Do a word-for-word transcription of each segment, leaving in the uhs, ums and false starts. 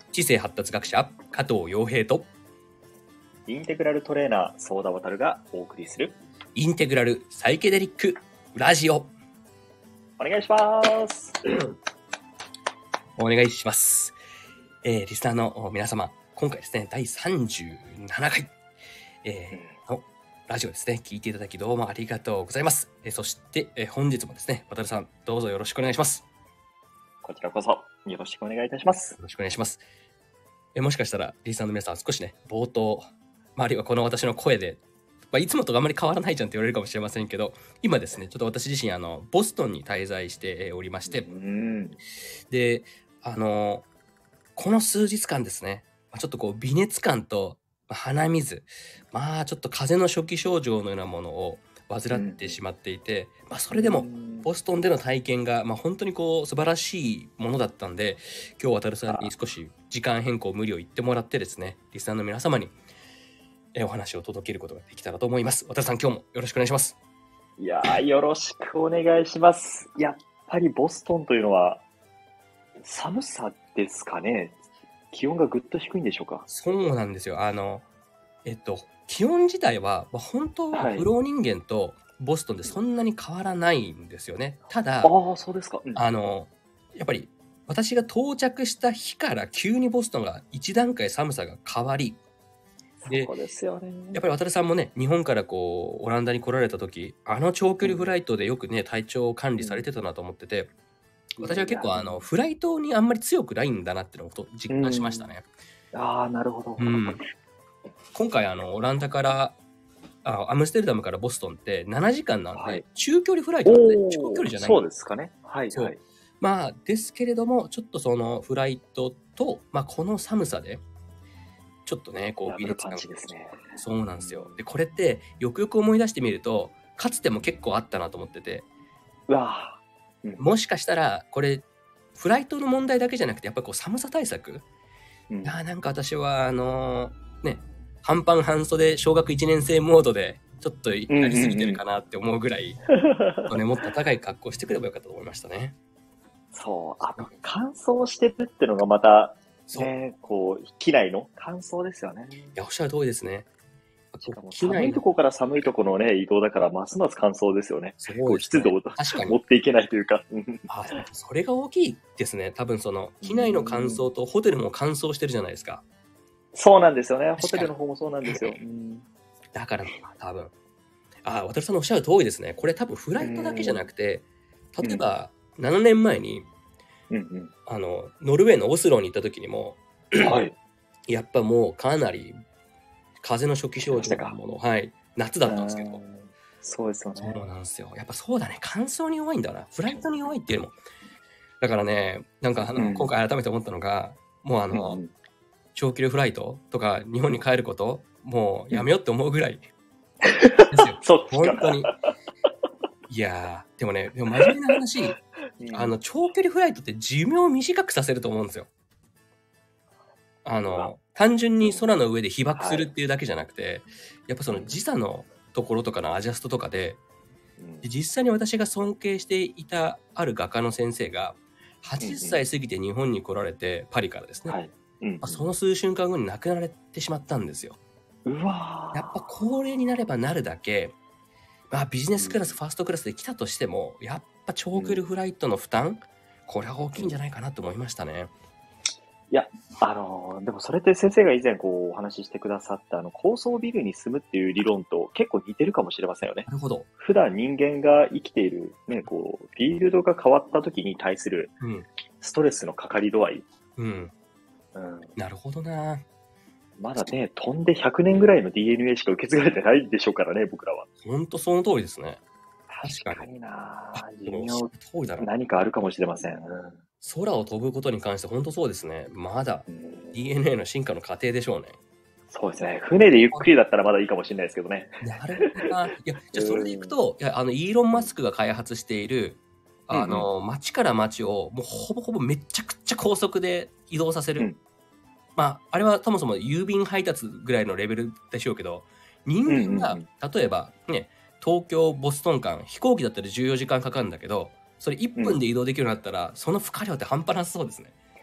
知性発達学者加藤洋平とインテグラルトレーナー相田渉がお送りするインテグラルサイケデリックラジオ、 お願いしますお願いします。えー、リスナーの皆様、今回ですね、だいさんじゅうななかい、えー、のラジオですね、聞いていただきどうもありがとうございます。えー、そして、えー、本日もですね、渡さんどうぞよろしくお願いします。 こちらこそよろしくお願いいたします。 よろしくお願いします。えー、もしかしたらリスナーの皆さん少しね、冒頭、まあ、あるいはこの私の声で、まあ、いつもとあまり変わらないじゃんって言われるかもしれませんけど、今ですね、ちょっと私自身あのボストンに滞在しておりまして、 うんで、あのこの数日間ですね、ちょっとこう微熱感と鼻水、まあちょっと風邪の初期症状のようなものを患ってしまっていて、まあそれでもボストンでの体験がまあ本当にこう素晴らしいものだったんで、今日渡るさんに少し時間変更無理を言ってもらってですね、リスナーの皆様にお話を届けることができたらと思います。渡るさん、今日もよろしくお願いします。 いやー、よろしくお願いします。やっぱりボストンというのは寒さですかね。気温がぐっと低いんでしょうか。 そうなんですよ。あのえっと気温自体は、まあ、本当はフロー人間とボストンでそんなに変わらないんですよね。ただ、 ああ、そうですか。うん、 あのやっぱり私が到着した日から急にボストンが一段階寒さが変わり、 でそうですよね。 やっぱり渡さんもね、日本からこうオランダに来られた時、あの長距離フライトでよくね、体調管理されてたなと思ってて、うん、私は結構あのフライトにあんまり強くないんだなっていうのを実感しましたね。 うん、ああ、なるほど。 うん、今回あのオランダからあアムステルダムからボストンってななじかんなんで、はい、中距離フライトなんで、長距離じゃない。 そうですかね。はい、はい。 まあですけれども、ちょっとそのフライトと、まあ、この寒さでちょっとね、こうビレッジパンチですね。 そうなんですよ。で、これってよくよく思い出してみると、かつても結構あったなと思ってて、 うわ、 うん、もしかしたらこれフライトの問題だけじゃなくて、やっぱりこう寒さ対策、うん、あなんか私はあのー、ね半パン半袖小学いちねん生モードでちょっとやりすぎてるかなって思うぐらい、うんうん、ね、もっと高い格好してくればよかったと思いましたね。 そう、あの乾燥してるってのがまたね、こう機内の乾燥ですよね。 いや、おっしゃる通りですね。 しかも寒いとこから寒いところのね移動だからますます乾燥ですよね。 そうですね、 湿度を持っていけないというか。 あ、それが大きいですね。多分その機内の乾燥とホテルも乾燥してるじゃないですか。 そうなんですよね。ホテルの方もそうなんですよ。 だから多分、あ、渡さんのおっしゃる通りですね。これ多分フライトだけじゃなくて、例えばななねんまえに、うんうん、あのノルウェーのオスロに行った時にも、はい、やっぱもうかなり風邪の初期症状のもの、はい、夏だったんですけど、 そうですよね。 そうなんですよ。やっぱそうだね、乾燥に弱いんだな。フライトに弱いっていうのも。だからね、なんかあの、うん、今回改めて思ったのが、もうあの、うん、長距離フライトとか日本に帰ること、もうやめようって思うぐらいですよ。 そう本当に。いやー、でもね、でも真面目な話、うん、あの長距離フライトって寿命を短くさせると思うんですよ。あの単純に空の上で被爆するっていうだけじゃなくて、はい、やっぱその時差のところとかのアジャストとかで、で実際に私が尊敬していたある画家の先生がはちじゅっさい過ぎて日本に来られて、パリからですね、はいうんうん、その数週間後に亡くなられてしまったんですよ。 うわやっぱ高齢になればなるだけ、まあ、ビジネスクラス、うん、ファーストクラスで来たとしてもやっぱ長距離フライトの負担、うん、これは大きいんじゃないかなと思いましたね。 いや、あのー、でもそれって先生が以前こうお話ししてくださったあの高層ビルに住むっていう理論と結構似てるかもしれませんよね。 なるほど。 普段人間が生きているね、こうフィールドが変わった時に対するストレスのかかり度合い。 うん。うん、なるほどな。 まだね、飛んでひゃくねんぐらいの ディーエヌエー しか受け継がれてないでしょうからね、僕らは。 本当その通りですね。 確かにな。寿命何かあるかもしれません。うん空を飛ぶことに関して本当そうですね。まだ ディーエヌエー の進化の過程でしょうね。 そうですね。船でゆっくりだったらまだいいかもしれないですけどね。 なるほどな。いや、じゃあそれでいくと、いやあのイーロン・マスクが開発しているあの、うんうん、街から街をもうほぼほぼめちゃくちゃ高速で移動させる。うん、まああれはそもそも郵便配達ぐらいのレベルでしょうけど、人間が、うんうんうん、例えばね、東京ボストン間飛行機だったらじゅうよじかんかかるんだけど。それいっぷんで移動できるようになったら、うん、その負荷量って半端なさそうですね。 い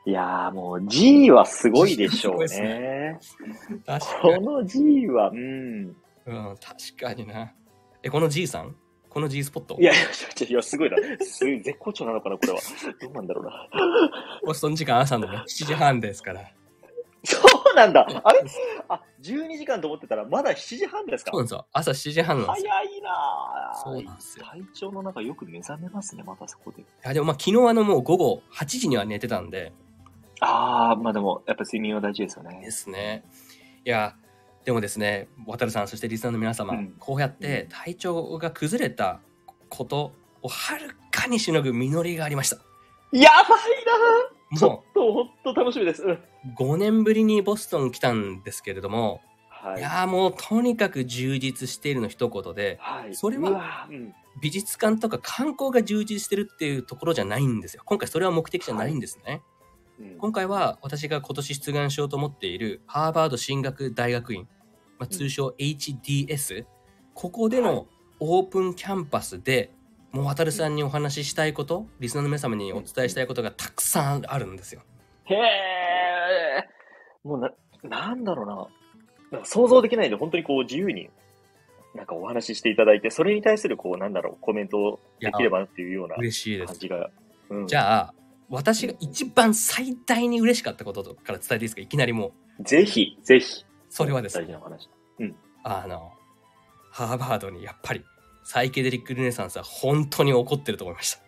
いやーもう G はすごいでしょう G すごいね。 確かに。 この G は、うん。 うん、確かにな。え、この G さんこの G スポットいやいや、いや、すごいな。すごい絶好調なのかな、これは。どうなんだろうな。 ボストン時間朝のね、しちじはんですから。 そうなんだ。あれあ、じゅうにじかんと思ってたら、まだしちじはんですか？ そうなんですよ。朝しちじはんなんですよ。 早いなぁ。 そうなんですよ。 体調の中よく目覚めますね、またそこで。いや、でもまあ昨日あのもう午後はちじには寝てたんで。 ああ、まあでも、やっぱ睡眠は大事ですよね。 ですね。いや、でもですね、渡るさん、そしてリスナーの皆様、うん、こうやって体調が崩れたことをはるかにしのぐ実りがありました。 やばいなぁ。ちょっとほんと楽しみです。うん、 ごねんぶりにボストン来たんですけれども、 はい、 いやもうとにかく充実しているの一言で、 はい、 それは美術館とか観光が充実してるっていうところじゃないんですよ。今回それは目的じゃないんですね。はいうん、今回は私が今年出願しようと思っているハーバード進学大学院、まあ、通称 エイチディーエス、うん、ここでのオープンキャンパスで、もう渡るさんにお話ししたいこと、リスナーの皆様にお伝えしたいことがたくさんあるんですよ。 へえ。もうな、なんだろうな。なんか想像できないんで、本当にこう自由になんかお話ししていただいて、それに対するこう、なんだろう、コメントできればなっていうような感じが。 うん、じゃあ、私が一番最大に嬉しかったことから伝えていいですか？いきなりもう。ぜひ、ぜひ。 それはですね。 大事な話。うん。 あの、ハーバードにやっぱりサイケデリックルネサンスは本当に起こってると思いました。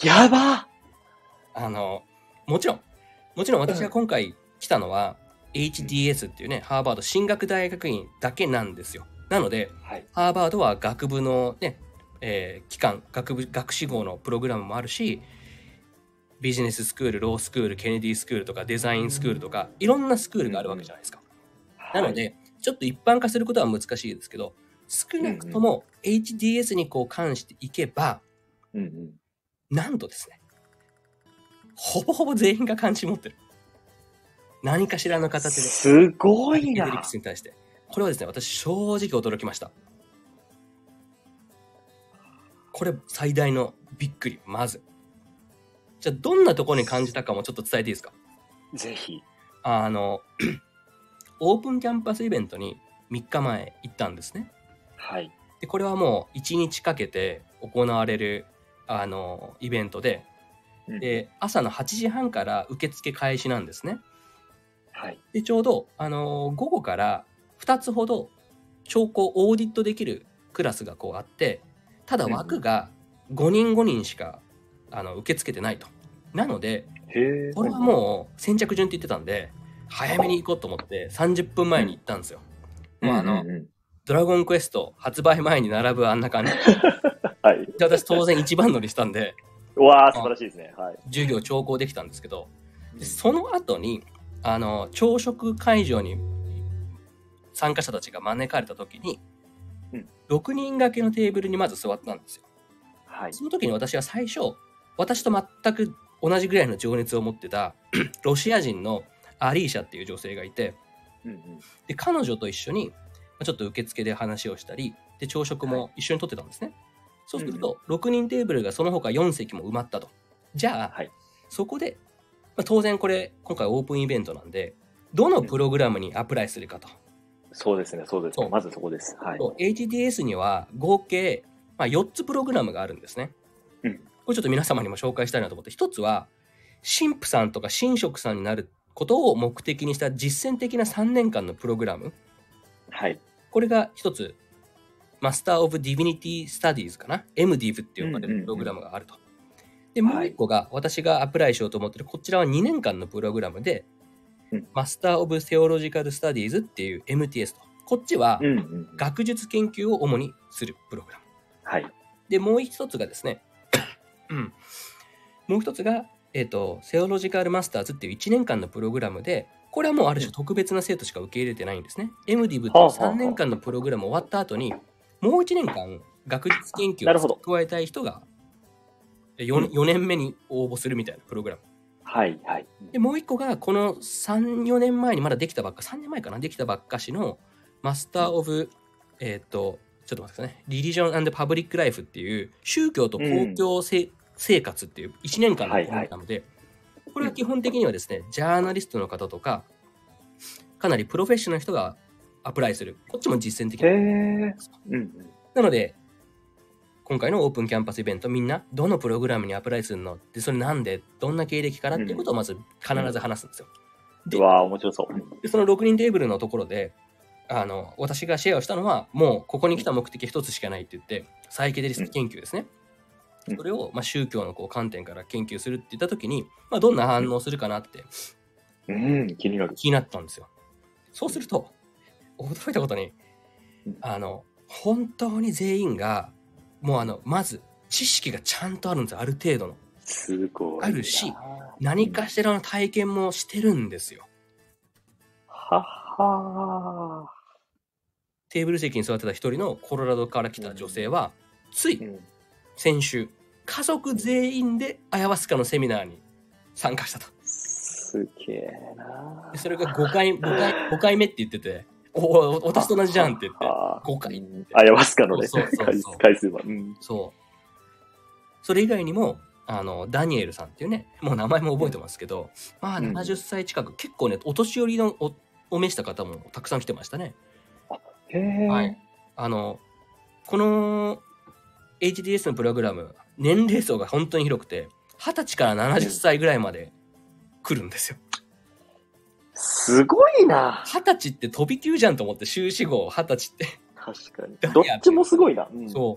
やばあの、もちろん、もちろん私が今回来たのは、うん、エイチディーエス っていうね、ハーバード進学大学院だけなんですよ。なので、はい、ハーバードは学部のね、えー、期間、学部、学士号のプログラムもあるし、ビジネススクール、ロースクール、ケネディスクールとかデザインスクールとか、いろんなスクールがあるわけじゃないですか。うん、なので、はい、ちょっと一般化することは難しいですけど、少なくとも エイチディーエス にこう関していけば、うんうん、なんとですね、ほぼほぼ全員が関心持ってる。何かしらの形で。 すごいな。 サイケデリックスに対して。これはですね、私正直驚きました。これ最大のびっくり、まず。じゃあどんなところに感じたかもちょっと伝えていいですか？ ぜひ。 あの、オープンキャンパスイベントにみっかまえ行ったんですね。 はい。 で、これはもういちにちかけて行われる、あの、イベントで、うん、で、朝のはちじはんから受付開始なんですね。 はい。 で、ちょうど、あの、午後からふたつほど、聴講オーディットできるクラスがこうあって、ただ枠がごにんごにんしか、あの受け付けてないと。なので、これはもう先着順って言ってたんで、早めに行こうと思ってさんじゅっぷんまえに行ったんですよ。うん、もうあの、うんうんうん、ドラゴンクエスト発売前に並ぶあんな感じ。はい。で、私当然一番乗りしたんで、 うわー、素晴らしいですね。はい。 授業聴講できたんですけど、でその後に、あの、朝食会場に参加者たちが招かれた時に、うん、ろくにん掛けのテーブルにまず座ったんですよ。はい。その時に私は最初、私と全く同じぐらいの情熱を持ってたロシア人のアリーシャっていう女性がいて、うんうん、で彼女と一緒にちょっと受付で話をしたりで朝食も一緒にとってたんですね、はい、そうすると、うん、ろくにんテーブルがその他よん席も埋まったと。じゃあ、はい、そこで、まあ、当然これ今回オープンイベントなんでどのプログラムにアプライするかと、 うん、そうですねそうですねまずそこです、はい、 エイチディーエス には合計、まあ、よっつプログラムがあるんですね、うん、これちょっと皆様にも紹介したいなと思って、一つは神父さんとか神職さんになることを目的にした実践的なさんねんかんのプログラム。はい。これが一つ、マスター・オブ・ディビニティ・スタディーズかな エムディーブ って呼ばれるプログラムがあると。うんうんうん、で、もう一個が私がアプライしようと思ってる、こちらはにねんかんのプログラムで、うん、マスター・オブ・セオロジカル・スタディーズっていう エムティーエス と。こっちは学術研究を主にするプログラム。はい。で、もう一つがですね、うん、もう一つが、えーと、セオロジカルマスターズっていういちねんかんのプログラムで、これはもうある種特別な生徒しか受け入れてないんですね。エムディーブ っていうさんねんかんのプログラム終わった後に、もういちねんかん学術研究を加えたい人が 4, よねんめに応募するみたいなプログラム。はいはい。で、もう一個がこのさん、よねんまえにまだできたばっか、さんねんまえかな、できたばっかしのマスター・オブ、えっと、ちょっと待ってくださいね。リリジョン&パブリック・ライフっていう宗教と公共せ、うん生活っていういちねんかんのプログラムで、はいはい、 これは基本的にはですね、ジャーナリストの方とか、かなりプロフェッショナルな人がアプライする。こっちも実践的な。 へー。うん。 なので、今回のオープンキャンパスイベント、みんなどのプログラムにアプライするので、それなんで、どんな経歴からっていうことをまず必ず話すんですよ。 うわー、面白そう。 で、そのろくにんテーブルのところで、あの、私がシェアをしたのは、もうここに来た目的一つしかないって言って、サイケデリスト研究ですね。 うんそれを、まあ、宗教のこう観点から研究するって言ったときに、まあ、どんな反応するかなってうん、気になる。 気になったんですよ。そうすると、驚いたことに、あの、本当に全員が、もうあの、まず、知識がちゃんとあるんですよ。ある程度の。 すごいな。 あるし、何かしらの体験もしてるんですよ。 はっはー。 テーブル席に座ってた一人のコロラドから来た女性は、ついうん先週、家族全員でアヤワスカのセミナーに参加したと。 すげえな。 でそれがごかい、ごかい、ごかいめって言ってて、おお、私と同じじゃんって言って、ごかいって。 アヤワスカのね、 そうそうそう回数は。うん、 そう。それ以外にも、あの、ダニエルさんっていうね、もう名前も覚えてますけど、まあうんななじゅっさい近く、結構ね、お年寄りのおお召した方もたくさん来てましたね。 へえ。 はい。あの、この エイチディーエス のプログラム、年齢層が本当に広くて、はたちからななじゅっさいぐらいまで来るんですよ。 すごいな。 はたちって飛び級じゃんと思って、修士号はたちって。 確かに。どっちもすごいな。うん、 そう。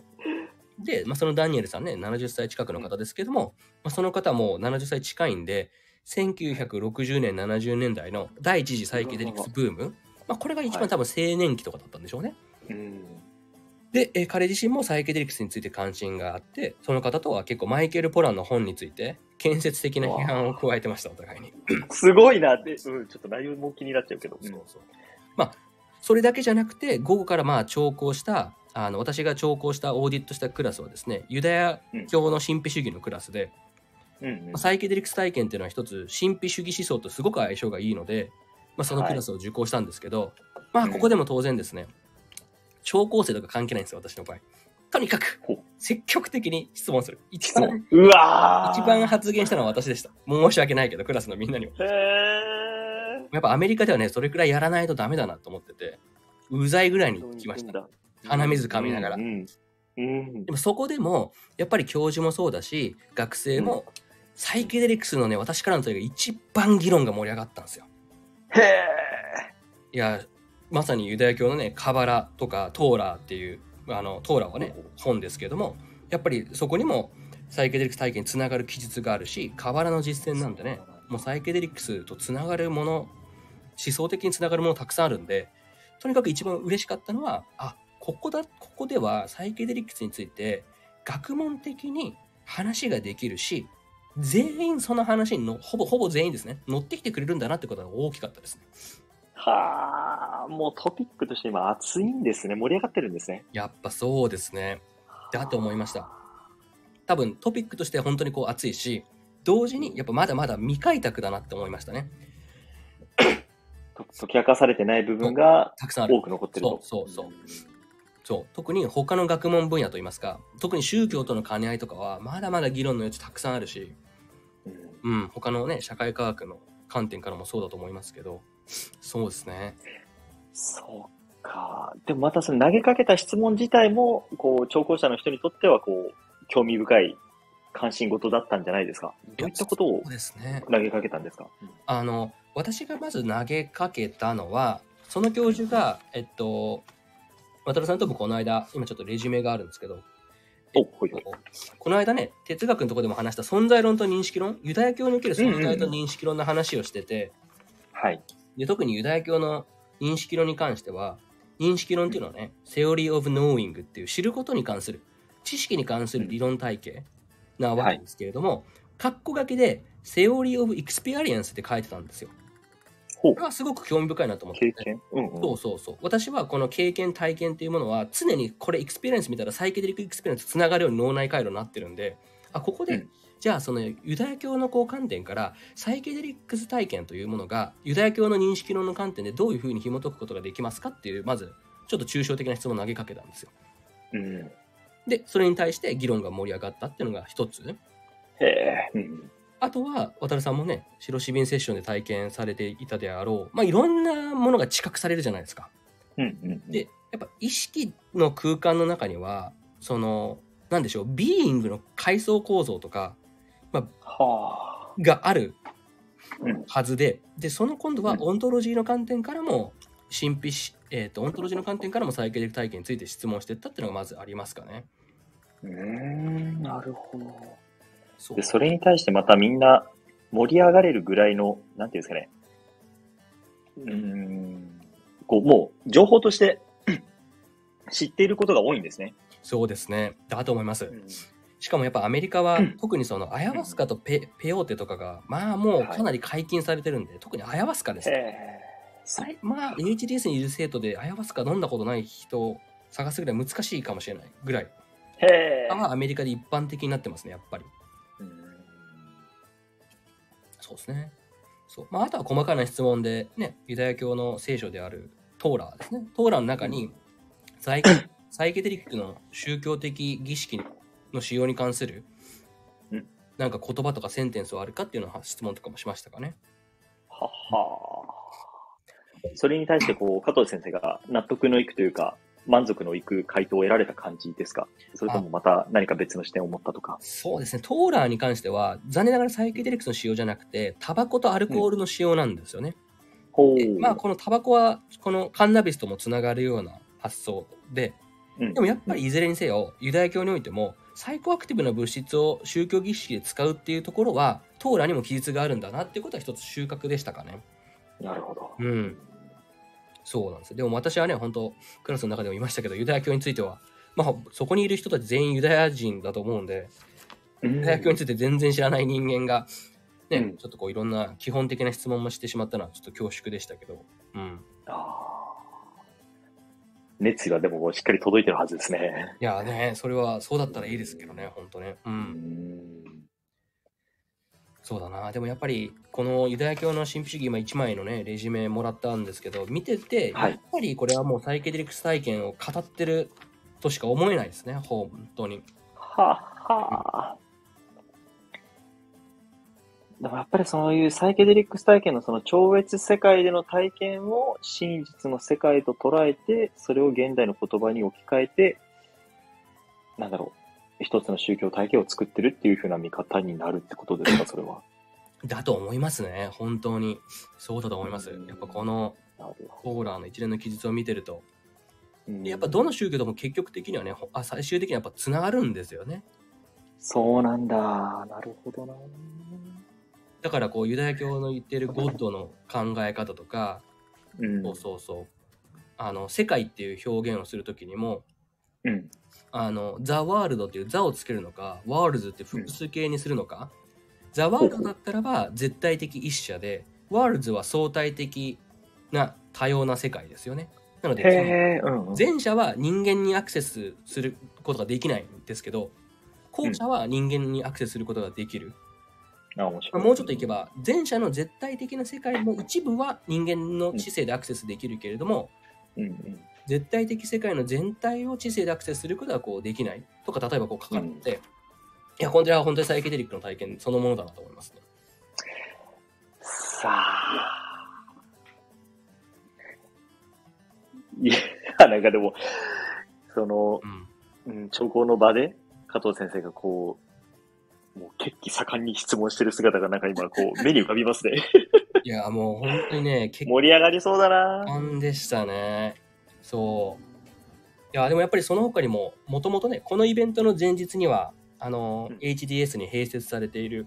で、まあ、そのダニエルさんね、ななじゅっさい近くの方ですけども、まあ、その方もななじゅっさい近いんで、せんきゅうひゃくろくじゅうねん、ななじゅうねんだいの第一次サイケデリクスブーム、まあ、これが一番多分青年期とかだったんでしょうね。 はい、うんで、え彼自身もサイケデリクスについて関心があって、その方とは結構マイケル・ポランの本について建設的な批判を加えてました、お互いに。 すごいなって、うん、ちょっと内容も気になっちゃうけど。 そうそう。まあ、それだけじゃなくて、午後からまあ聴講した、あの私が聴講したオーディットしたクラスはですね、ユダヤ教の神秘主義のクラスで、うんうんうん、サイケデリクス体験っていうのは一つ神秘主義思想とすごく相性がいいので、まあ、そのクラスを受講したんですけど、はい、まあここでも当然ですね、うん、聴講生とか関係ないんですよ、私の場合。とにかく積極的に質問する。一番、 うわ一番発言したのは私でした。申し訳ないけど、クラスのみんなにも。 へやっぱアメリカではね、それくらいやらないとダメだなと思ってて、うざいぐらいに来ました。鼻水噛みながら。うんうん、でもそこでも、やっぱり教授もそうだし、学生も、うん、サイケデリクスのね、私からの問いが一番議論が盛り上がったんですよ。 へー。 いや、まさにユダヤ教のね、カバラとかトーラーっていう、あの、トーラーはね、本ですけども、やっぱりそこにもサイケデリクス体験につながる記述があるし、カバラの実践なんてね、もうサイケデリクスとつながるもの、思想的につながるものたくさんあるんで、とにかく一番嬉しかったのは、あ、ここだ、ここではサイケデリクスについて学問的に話ができるし、全員その話にの、ほぼほぼ全員ですね、乗ってきてくれるんだなってことが大きかったですね。 はあ、もうトピックとして今熱いんですね。盛り上がってるんですね。 やっぱそうですね。だと思いました。多分トピックとして本当にこう熱いし、同時にやっぱまだまだ未開拓だなって思いましたね。 解き明かされてない部分がたくさんある。 多く残ってると。 そうそうそう。そう特に他の学問分野といいますか、特に宗教との兼ね合いとかはまだまだ議論の余地たくさんあるし、うん、うん、他のね社会科学の観点からもそうだと思いますけど、そうですね。 そうか。でもまたその投げかけた質問自体もこう聴講者の人にとってはこう興味深い関心事だったんじゃないですか。どういったことを投げかけたんですか。 うん、あの私がまず投げかけたのは、その教授がえっと渡るさんと僕この間、今ちょっとレジュメがあるんですけど、 えっと、ほいほいこの間ね、哲学のところでも話した存在論と認識論、ユダヤ教における存在と認識論の話をしてて、 はい。 で特にユダヤ教の認識論に関しては、認識論っていうのはね、Theory of Knowing っていう知ることに関する、知識に関する理論体系なわけですけれども、カッコ書きで Theory of Experience って書いてたんですよ。これはすごく興味深いなと思って、ね。 経験、うんうん、 そうそうそう。私はこの経験、体験っていうものは常にこれエクスペリエンス見たらサイケデリックエクスペリエンスとつながるように脳内回路になってるんで、あ、ここで、うん、じゃあそのユダヤ教のこう観点からサイケデリックス体験というものがユダヤ教の認識論の観点でどういうふうに紐解くことができますかっていう、まずちょっと抽象的な質問を投げかけたんですよ。 うん、 で、それに対して議論が盛り上がったっていうのが一つ。 へえ、うん。 あとは渡さんもねシロシビンセッションで体験されていたであろう、まあ、いろんなものが知覚されるじゃないですか。 うんうんうん、 でやっぱ意識の空間の中にはそのなんでしょうビーイングの階層構造とか、まあ、 はあ、 があるうんはずで、でその今度はオントロジーの観点からも神秘し、えー、とオントロジーの観点からもサイケデリック体験について質問していったっていうのがまずありますかね。 うーん、なるほど。 そうで、それに対してまたみんな盛り上がれるぐらいの、なんていうんですかね。うーん、こう、もう情報として知っていることが多いんですね。 そうですね。だと思います。 うん、 しかもやっぱアメリカは特にそのアヤワスカとペ、ペヨーテとかがまあもうかなり解禁されてるんで、はい、特にアヤワスカですね。まあ エイチディーエス にいる生徒でアヤワスカ飲んだことない人を探すぐらい難しいかもしれないぐらい。 へはアメリカで一般的になってますね、やっぱり。 うん、 そうですね。そう。まああとは細かな質問でね、ユダヤ教の聖書であるトーラーですね。トーラーの中にサイケ、サイケデリックの宗教的儀式の使用に関するなんか言葉とかセンテンスはあるかっていうのは質問とかもしましたかね。 はは。それに対してこう加藤先生が納得のいくというか満足のいく回答を得られた感じですか？それともまた何か別の視点を持ったとか？ そうですね。トーラーに関しては残念ながらサイケデリックスの使用じゃなくてタバコとアルコールの使用なんですよね。うん、でまあこのタバコはこのカンナビスともつながるような発想で、うん、でもやっぱりいずれにせよユダヤ教においてもサイコアクティブな物質を宗教儀式で使うっていうところはトーラにも記述があるんだなっていうことは一つ収穫でしたかね。 なるほど。 うん。そうなんです。でも私はね、本当クラスの中でも言いましたけど、ユダヤ教については、まあそこにいる人たち全員ユダヤ人だと思うんで、うん、ユダヤ教について全然知らない人間が、ね、うん、ちょっとこういろんな基本的な質問もしてしまったのはちょっと恐縮でしたけど、うん。 あ熱意はでもしっかり届いてるはずですね。 いやね、それはそうだったらいいですけどね、本当ね。うん。うんそうだな。でもやっぱりこのユダヤ教の神秘主義、今いちまいのねレジュメもらったんですけど、見ててやっぱりこれはもうサイケデリックス体験を語ってるとしか思えないですね、本当に。 はは、うん、でもやっぱりそういうサイケデリックス体験のその超越世界での体験を真実の世界と捉えて、それを現代の言葉に置き換えて、なんだろう。一つの宗教体系を作ってるっていう風な見方になるってことですか、それは。 だと思いますね、本当に。そうだと思います。やっぱこのトーラーの一連の記述を見てると、やっぱどの宗教でも結局的にはね、あ最終的にはやっぱつながるんですよね。 そうなんだ。なるほどな。 だからこうユダヤ教の言ってるゴッドの考え方とか、うん、そうそうそう。あの世界っていう表現をするときにも、うん、あのザ・ワールドっていうザをつけるのか、ワールズって複数形にするのか、うん、ザ・ワールドだったらば絶対的一者で、ワールズは相対的な多様な世界ですよね。なので、うんうん、前者は人間にアクセスすることができないんですけど、後者は人間にアクセスすることができる。うん、あ面白い。もうちょっといけば、前者の絶対的な世界の一部は人間の知性でアクセスできるけれども、うんうん絶対的世界の全体を知性でアクセスすることはこうできないとか、例えばこう書かれて、うん、いや、これは本当にサイケデリックの体験そのものだなと思いますね。 さあ。いや、なんかでも、その、うん、長考の場で加藤先生がこう、もう血気盛んに質問してる姿がなんか今こう目に浮かびますね。 いや、もう本当にね、 結構盛り上がりそうだな。 感でしたね。そう。いや、でもやっぱりその他にも、もともとね、このイベントの前日には、あの、うん、エイチディーエス に併設されている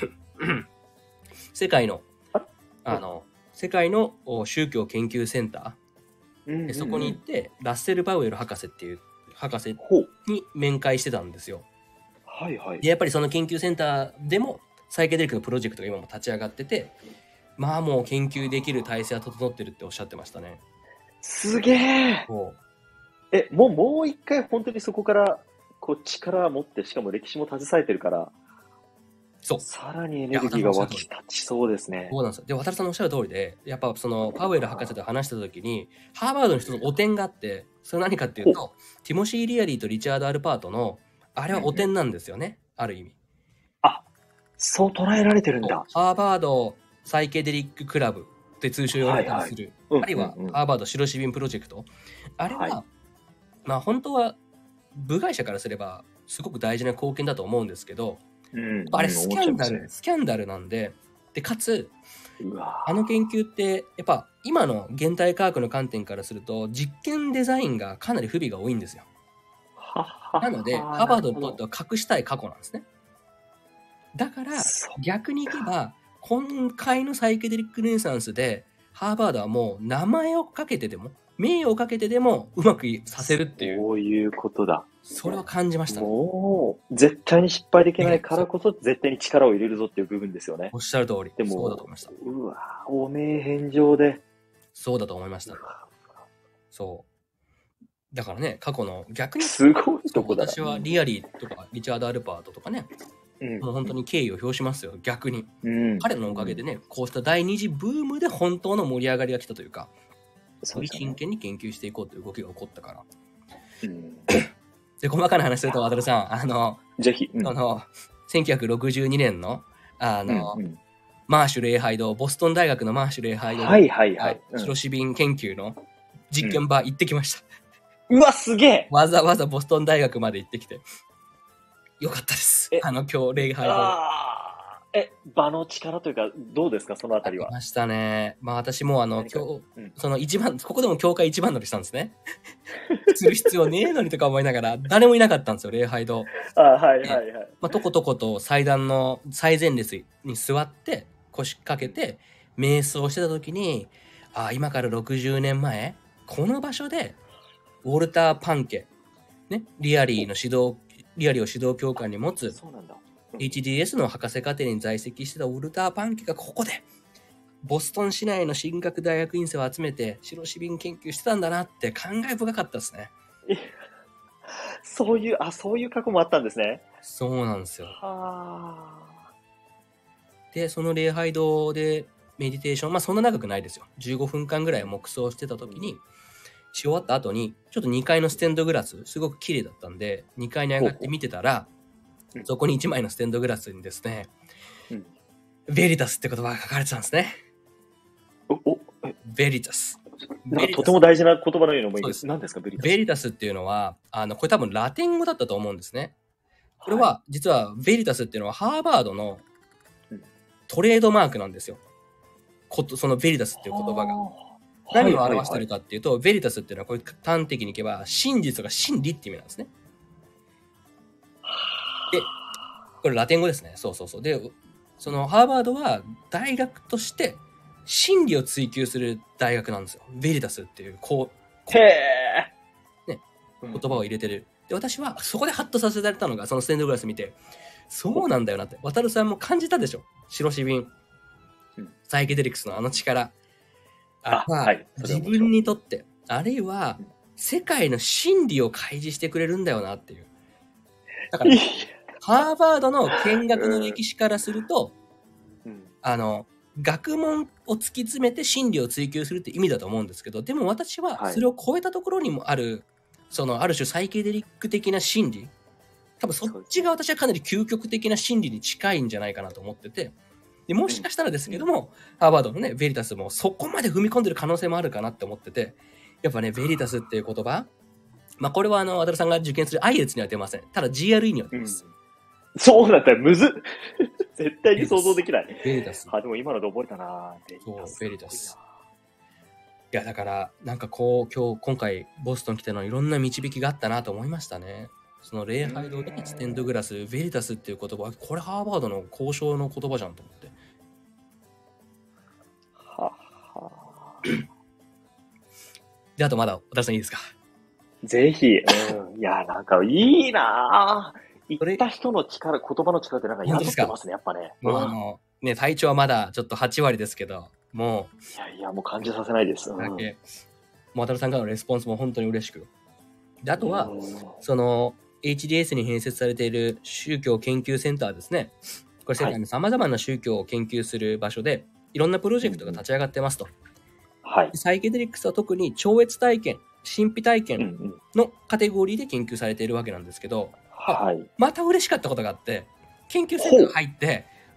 世界の、あの、世界の宗教研究センター、うんうんうん、そこに行って、ラッセル・パウエル博士っていう博士に面会してたんですよ。 はいはい。 で、やっぱりその研究センターでも、サイケデリックのプロジェクトが今も立ち上がってて、まあもう研究できる体制は整ってるっておっしゃってましたね。 すげえ。え、もう、もう一回本当にそこから、こう力を持って、しかも歴史も携えてるから、 そう。 さらにエネルギーが湧き立ちそうですね。 そうなんですよ。で、渡さんのおっしゃる通りで、やっぱその、パウエル博士と話したときに、ハーバードの人のお点があって、それ何かっていうと、ティモシー・リアリーとリチャード・アルパートの、あれはお点なんですよね、うん、ある意味。 あ、 そう捉えられてるんだ。 ハーバードサイケデリッククラブって通称呼ばれたりする。 はいはい、 あるいは、 うんうん、 ハーバード白シビンプロジェクト。あれは、はい、まあ本当は部外者からすればすごく大事な貢献だと思うんですけど、うん、あれスキャンダル、うん、スキャンダルなんで、で、かつ、あの研究って、やっぱ今の現代科学の観点からすると、実験デザインがかなり不備が多いんですよ。なので、ハーバードにとっては隠したい過去なんですね。だから、逆に言えば、今回のサイケデリックルネサンスで、ハーバードはもう名前をかけてでも、名誉をかけてでもうまくさせるっていう。 そういうことだ。 それは感じましたね。 もう、絶対に失敗できないからこそ、絶対に力を入れるぞっていう部分ですよね。 おっしゃる通り。 でも、 そうだと思いました。 うわぁ、お名返上で。 そうだと思いました。そう。だからね、過去の逆に、 すごいとこだ。 私はリアリーとか、リチャード・アルパートとかね、うん、もう本当に敬意を表しますよ、逆に。うん、彼のおかげでね、こうした第二次ブームで本当の盛り上がりが来たというか、より真剣に研究していこうという動きが起こったから。うん、で、細かな話すると、渡さん、あの、 ぜひ、うん、 あの、せんきゅうひゃくろくじゅうにねんの、あの、うんうん、マーシュ礼拝堂、ボストン大学のマーシュ礼拝堂、 はいはいはい。 白シビン研究の実験場行ってきました。 うん、うわ、すげえ！ わざわざボストン大学まで行ってきて。よかったです。あの、今日、礼拝堂。 え、場の力というか、どうですか、そのあたりは。 ありましたね。まあ私もあの、今日、うん、その一番、ここでも教会一番乗りしたんですね。する必要ねえのにとか思いながら、誰もいなかったんですよ、礼拝堂。 あ、はいはいはい。 まあ、とことこと祭壇の最前列に座って、腰掛けて、瞑想してた時に、あ、今からろくじゅうねんまえ、この場所で、ウォルター・パンケ、ね、リアリーの指導、リアリーを指導教官に持つ、 そうなんだ。 エイチディーエス の博士課程に在籍してたウォルター・パンケがここで、ボストン市内の進学大学院生を集めて、白シビン研究してたんだなって感慨深かったですね。 そういう、あ、そういう過去もあったんですね。 そうなんですよ。 はで、その礼拝堂でメディテーション、まあそんな長くないですよ。じゅうごふんかんぐらい黙想してた時に、し終わった後に、ちょっとにかいのステンドグラス、すごく綺麗だったんで、にかいに上がって見てたら、そこにいちまいのステンドグラスにですね、うん、ベリタスって言葉が書かれてたんですね。 おおベリタス。 とても大事な言葉のように思います。何ですか、ベリタス。 ベリタスっていうのは、あの、これ多分ラテン語だったと思うんですね。これは、はい、実はベリタスっていうのはハーバードのトレードマークなんですよ。ことそのベリタスっていう言葉が。何を表してるかっていうと、はいはいはい、ベリタスっていうのはこれ端的にいけば、真実が真理っていう意味なんですね。で、これラテン語ですね。そうそうそう。で、そのハーバードは大学として真理を追求する大学なんですよ。ベリタスっていう、こう、 へーね、言葉を入れてる。で、私はそこでハッとさせられたのが、そのステンドグラス見て、そうなんだよなって。渡さんも感じたでしょ。白シビン、サイケデリクスのあの力。あ、まあ、はい、自分にとって、あるいは世界の真理を開示してくれるんだよなっていう。だから、ハーバードの見学の歴史からすると、うん、あの、学問を突き詰めて真理を追求するって意味だと思うんですけど、でも私はそれを超えたところにもある、はい、そのある種サイケデリック的な真理、多分そっちが私はかなり究極的な真理に近いんじゃないかなと思ってて、でもしかしたらですけども、うん、ハーバードのね、ベリタスもそこまで踏み込んでる可能性もあるかなって思ってて、やっぱね、ベリタスっていう言葉、まあこれはあの、渡るさんが受験するアイエルツには出ません。ただ ジーアールイー には出ます。うんそうだったらむずっ絶対に想像できない。 ベリタス。 あ、でも今ので覚えたなぁ。 そう、ベリタス。いや、だから、なんかこう、今日、今回、ボストン来てのいろんな導きがあったなと思いましたね。その礼拝堂でステンドグラス、ベリタスっていう言葉、これハーバードの交渉の言葉じゃんと思って。 ははで、あとまだ、渡さんいいですか？ ぜひ。うん、いや、なんかいいなぁ。言った人の力、言葉の力ってなんか宿ってますね、やっぱね。 もうあの、ね、体調はまだちょっとはちわりですけど、もう。 いやいや、もう感じさせないです。うん、 だけ、もう渡さんからのレスポンスも本当に嬉しく。で、あとは、その、エイチディーエス に併設されている宗教研究センターですね。これ世界の様々な宗教を研究する場所で、いろんなプロジェクトが立ち上がってますと。 はい。 サイケデリックスは特に超越体験、神秘体験のカテゴリーで研究されているわけなんですけど、 はい、 また嬉しかったことがあって、研究センター入って、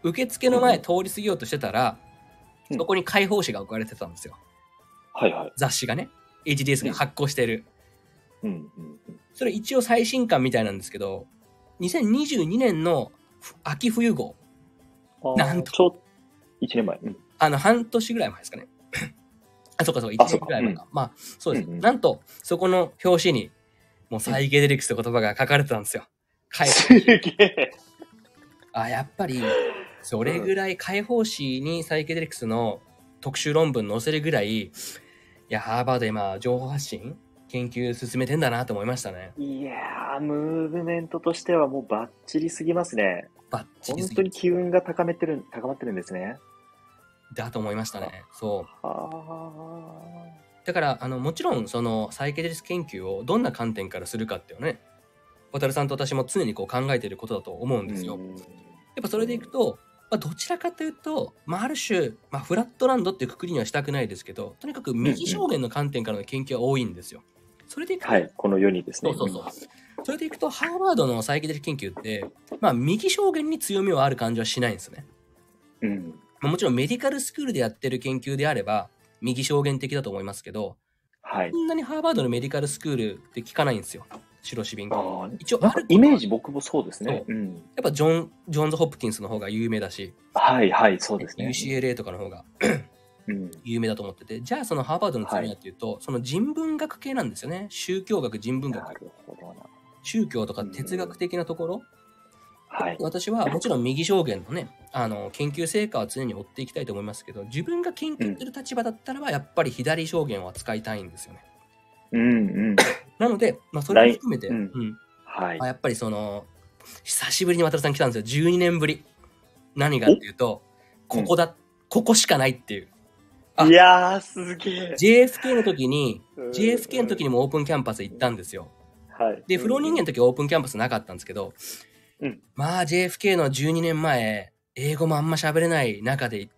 受付の前通り過ぎようとしてたら、 うん、 そこに解放誌が置かれてたんですよ。 はいはい。 雑誌がね、エイチディーエス が発行している。 うんうんうん、 それ一応最新刊みたいなんですけど、にせんにじゅうにねんの秋冬号。 なんと。ちょいちねんまえ。うん、 あの、半年ぐらい前ですかね。あ、そうかそうか、いちねんぐらい前か。うん、まあ、そうです、うんうん。なんと、そこの表紙に、もうサイケデリクスって言葉が書かれてたんですよ。 すげえ。 あ、やっぱり、それぐらい解放誌にサイケデリクスの特集論文載せるぐらい、いや、ハーバード今、情報発信研究進めてんだなと思いましたね。 いやー、ムーブメントとしてはもうバッチリすぎますね。 バッチリすぎ本当に機運が高めてる、高まってるんですね。 だと思いましたね。そう。だから、あの、もちろん、その、サイケデリス研究をどんな観点からするかっていうのね、渡さんと私も常にこう考えていることだと思うんですよ。やっぱそれでいくと、まあ、どちらかというと、まあ、ある種、まあ、フラットランドっていうくくりにはしたくないですけど、とにかく右証言の観点からの研究は多いんですよ。それでいくと、 はい、このよにですね。 そうそうそう。それでいくと、ハーバードのサイケデリ研究って、まあ、右証言に強みはある感じはしないんですよね。 うん。 まあ、もちろんメディカルスクールでやってる研究であれば、右証言的だと思いますけど、 はい。 そんなにハーバードのメディカルスクールって聞かないんですよ。白シビン。 一応、イメージ僕もそうですね。 うん、やっぱジョン、ジョンズ・ホプキンスの方が有名だし、 はいはい、そうですね。 ユーシーエルエー とかの方が有名だと思ってて、じゃあそのハーバードの強みはっていうと、はい、その人文学系なんですよね。宗教学、人文学。 なるほどな。 宗教とか哲学的なところ。 はい、 私はもちろん右証言のね、あの研究成果は常に追っていきたいと思いますけど、自分が研究する立場だったらばやっぱり左証言を扱いたいんですよね。 うんうん。 なので、まあ、それも含めて、 うんうん、はい、 やっぱりその久しぶりに渡さん来たんですよ。じゅうにねんぶり。何がっていうと、ここだ、うん、ここしかないっていう。 いやー、すげえ。 ジェーエフケー の時に、ジェーエフケー の時にもオープンキャンパス行ったんですよ。 はい。 で、フロー人間の時はオープンキャンパスなかったんですけど、うん、まあ ジェーエフケー のじゅうにねんまえ、英語もあんま喋れない中で行った、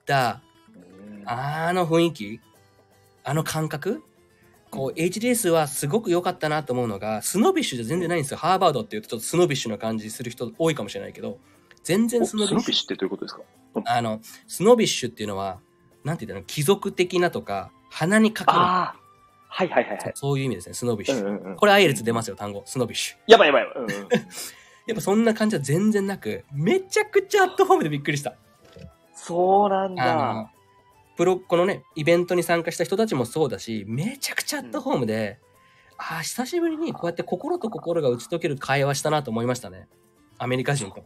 うん、あの雰囲気、あの感覚、こう エイチディーエス はすごく良かったなと思うのが、スノビッシュじゃ全然ないんですよ。ハーバードって言うとちょっとスノビッシュな感じする人多いかもしれないけど、全然スノビッシュ。 スノビッシュってどういうことですか？ あの、スノビッシュっていうのは、なんて言ったの、貴族的なとか、鼻にかける。 ああ。はいはいはいはい。 そういう意味ですね、スノビッシュ。うんうんうん、これアイエルツ出ますよ、単語。スノビッシュ。 やばいやばいやばい。うんうん、 やっぱそんな感じは全然なく、めちゃくちゃアットホームでびっくりした。 そうなんだ。 あの、プロ、このね、イベントに参加した人たちもそうだし、めちゃくちゃアットホームで、うん、ああ、久しぶりにこうやって心と心が打ち解ける会話したなと思いましたね。アメリカ人と。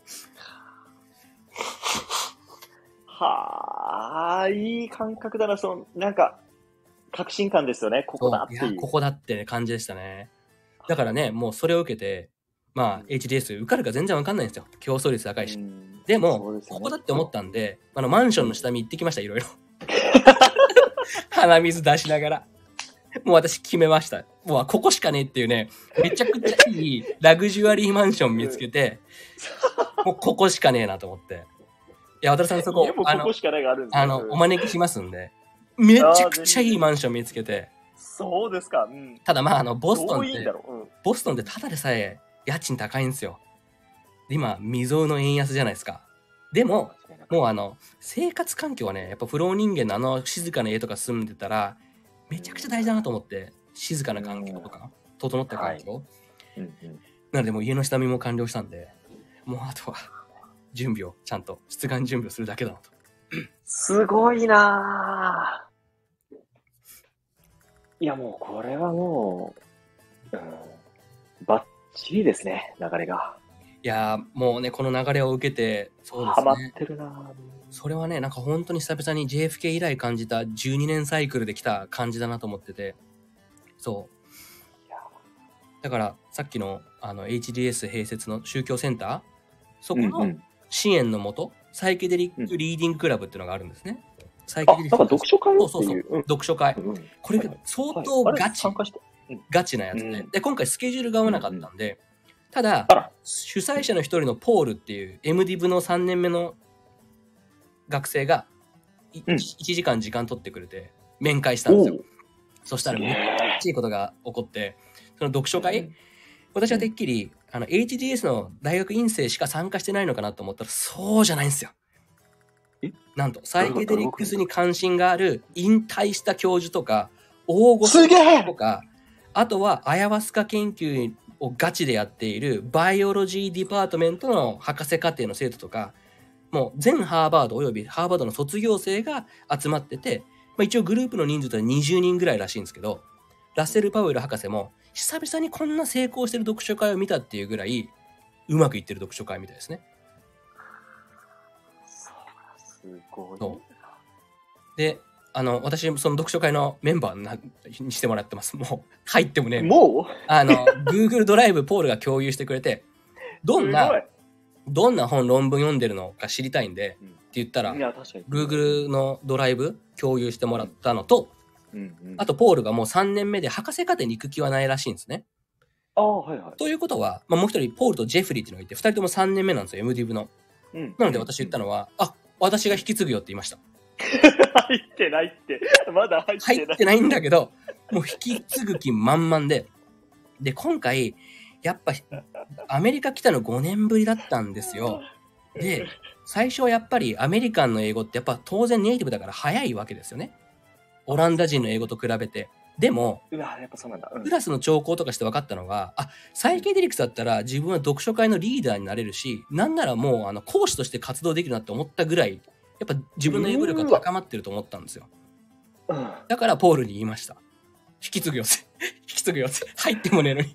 はあ、いい感覚だな。その、なんか、確信感ですよね。ここだっていう。 いや、ここだって感じでしたね。だからね、もうそれを受けて、まあ、うん、エイチディーエス 受かるか全然わかんないんですよ。競争率高いし。でも、でね、ここだって思ったんで、あの、マンションの下見行ってきました、いろいろ。鼻水出しながら。もう私決めました。もうここしかねえっていうね、めちゃくちゃいいラグジュアリーマンション見つけて、もうここしかねえなと思って。いや、渡さんそこ、 ここしかないがあるんですあの、お招きしますんで、めちゃくちゃいいマンション見つけて。 そうですか。うん、 ただまあ、あの、ボストンって、 いいんだろう、うん、 ボストンってただでさえ家賃高いんですよ。今、未曾有の円安じゃないですか。でも、もうあの、生活環境はね、やっぱ不老人間のあの静かな家とか住んでたら、めちゃくちゃ大事だなと思って、静かな環境とか、整った環境。はい、うんうん、なのでもう家の下見も完了したんで、もうあとは準備をちゃんと出願準備をするだけだなと。 すごいなぁ。いやもうこれはもう、うん、バッチリですね、流れが。 いやーもうね、この流れを受けて、そうですね。 ハマってるなぁ。 それはね、なんか本当に久々に ジェーエフケー 以来感じたじゅうにねんサイクルで来た感じだなと思ってて、そう。だからさっきのあの エイチディーエス 併設の宗教センター、そこの支援のもと、うんうん、サイケデリックリーディングクラブっていうのがあるんですね。サイケデリック。 あ、なんか読書会そうそうそう、うん、読書会。うん、これが相当ガチ、はい、ガチなやつで、うん、で、今回スケジュールが合わなかったんで、うん、ただ、主催者の一人のポールっていう エムディブ のさんねんめの学生がいちじかん時間取ってくれて面会したんですよ。そしたらめっちゃいいことが起こって、その読書会、うん、私はてっきりあの エイチディーエス の大学院生しか参加してないのかなと思ったらそうじゃないんですよ。 なんと、サイケデリックスに関心がある引退した教授とか、大御すげえとか、あとはアヤワスカ研究をガチでやっているバイオロジーディパートメントの博士課程の生徒とか、もう全ハーバードおよびハーバードの卒業生が集まってて、まあ、一応グループの人数とはにじゅうにんぐらいらしいんですけど、ラッセル・パウエル博士も久々にこんな成功してる読書会を見たっていうぐらいうまくいってる読書会みたいですね。 すごい。 そうで、あの、私、その読書会のメンバーなにしてもらってます。もう、入ってもね、 もうあの、Google ドライブポールが共有してくれて、どんな、どんな本、論文読んでるのか知りたいんで、うん、って言ったら、Google のドライブ共有してもらったのと、うんうんうん、あと、ポールがもうさんねんめで博士課程に行く気はないらしいんですね。 ああ、はいはい。 ということは、まあ、もう一人、ポールとジェフリーっていうのがいて、二人ともさんねんめなんですよ、エムディブ の。うん、なので私言ったのは、うん、あ、私が引き継ぐよって言いました。 入ってないって。まだ入ってない。 入ってないんだけど、もう引き継ぐ気満々で。で、今回、やっぱ、アメリカ来たのごねんぶりだったんですよ。で、最初はやっぱりアメリカンの英語ってやっぱ当然ネイティブだから早いわけですよね。オランダ人の英語と比べて。でも、 うわ、やっぱそうなんだ。うん、 クラスの聴講とかして分かったのが、あ、サイケデリックスだったら自分は読書会のリーダーになれるし、なんならもうあの講師として活動できるなって思ったぐらい、やっぱ自分の英語力が高まってると思ったんですよ。うん、だからポールに言いました。引き継ぐよって。引き継ぐよって。入ってもねえのに。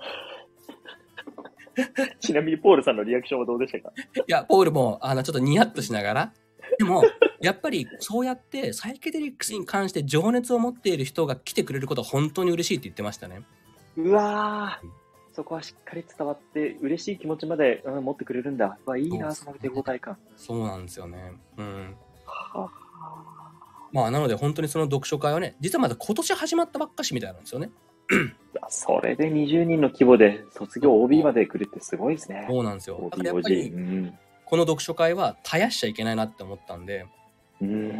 ちなみにポールさんのリアクションはどうでしたか？ いや、ポールもあのちょっとニヤッとしながら、でもやっぱりそうやってサイケデリックスに関して情熱を持っている人が来てくれることは本当に嬉しいって言ってましたね。 うわー、そこはしっかり伝わって嬉しい気持ちまで、うん、持ってくれるんだ。うわ、いいな、その手応え感。 そうなんですよね。うん。まあなので本当にその読書会はね、実はまだ今年始まったばっかしみたいなんですよね。 それでにじゅうにんの規模で卒業 オービー まで来るってすごいですね。 そうなんですよ。だからやっぱりこの読書会は絶やしちゃいけないなって思ったんで、うん、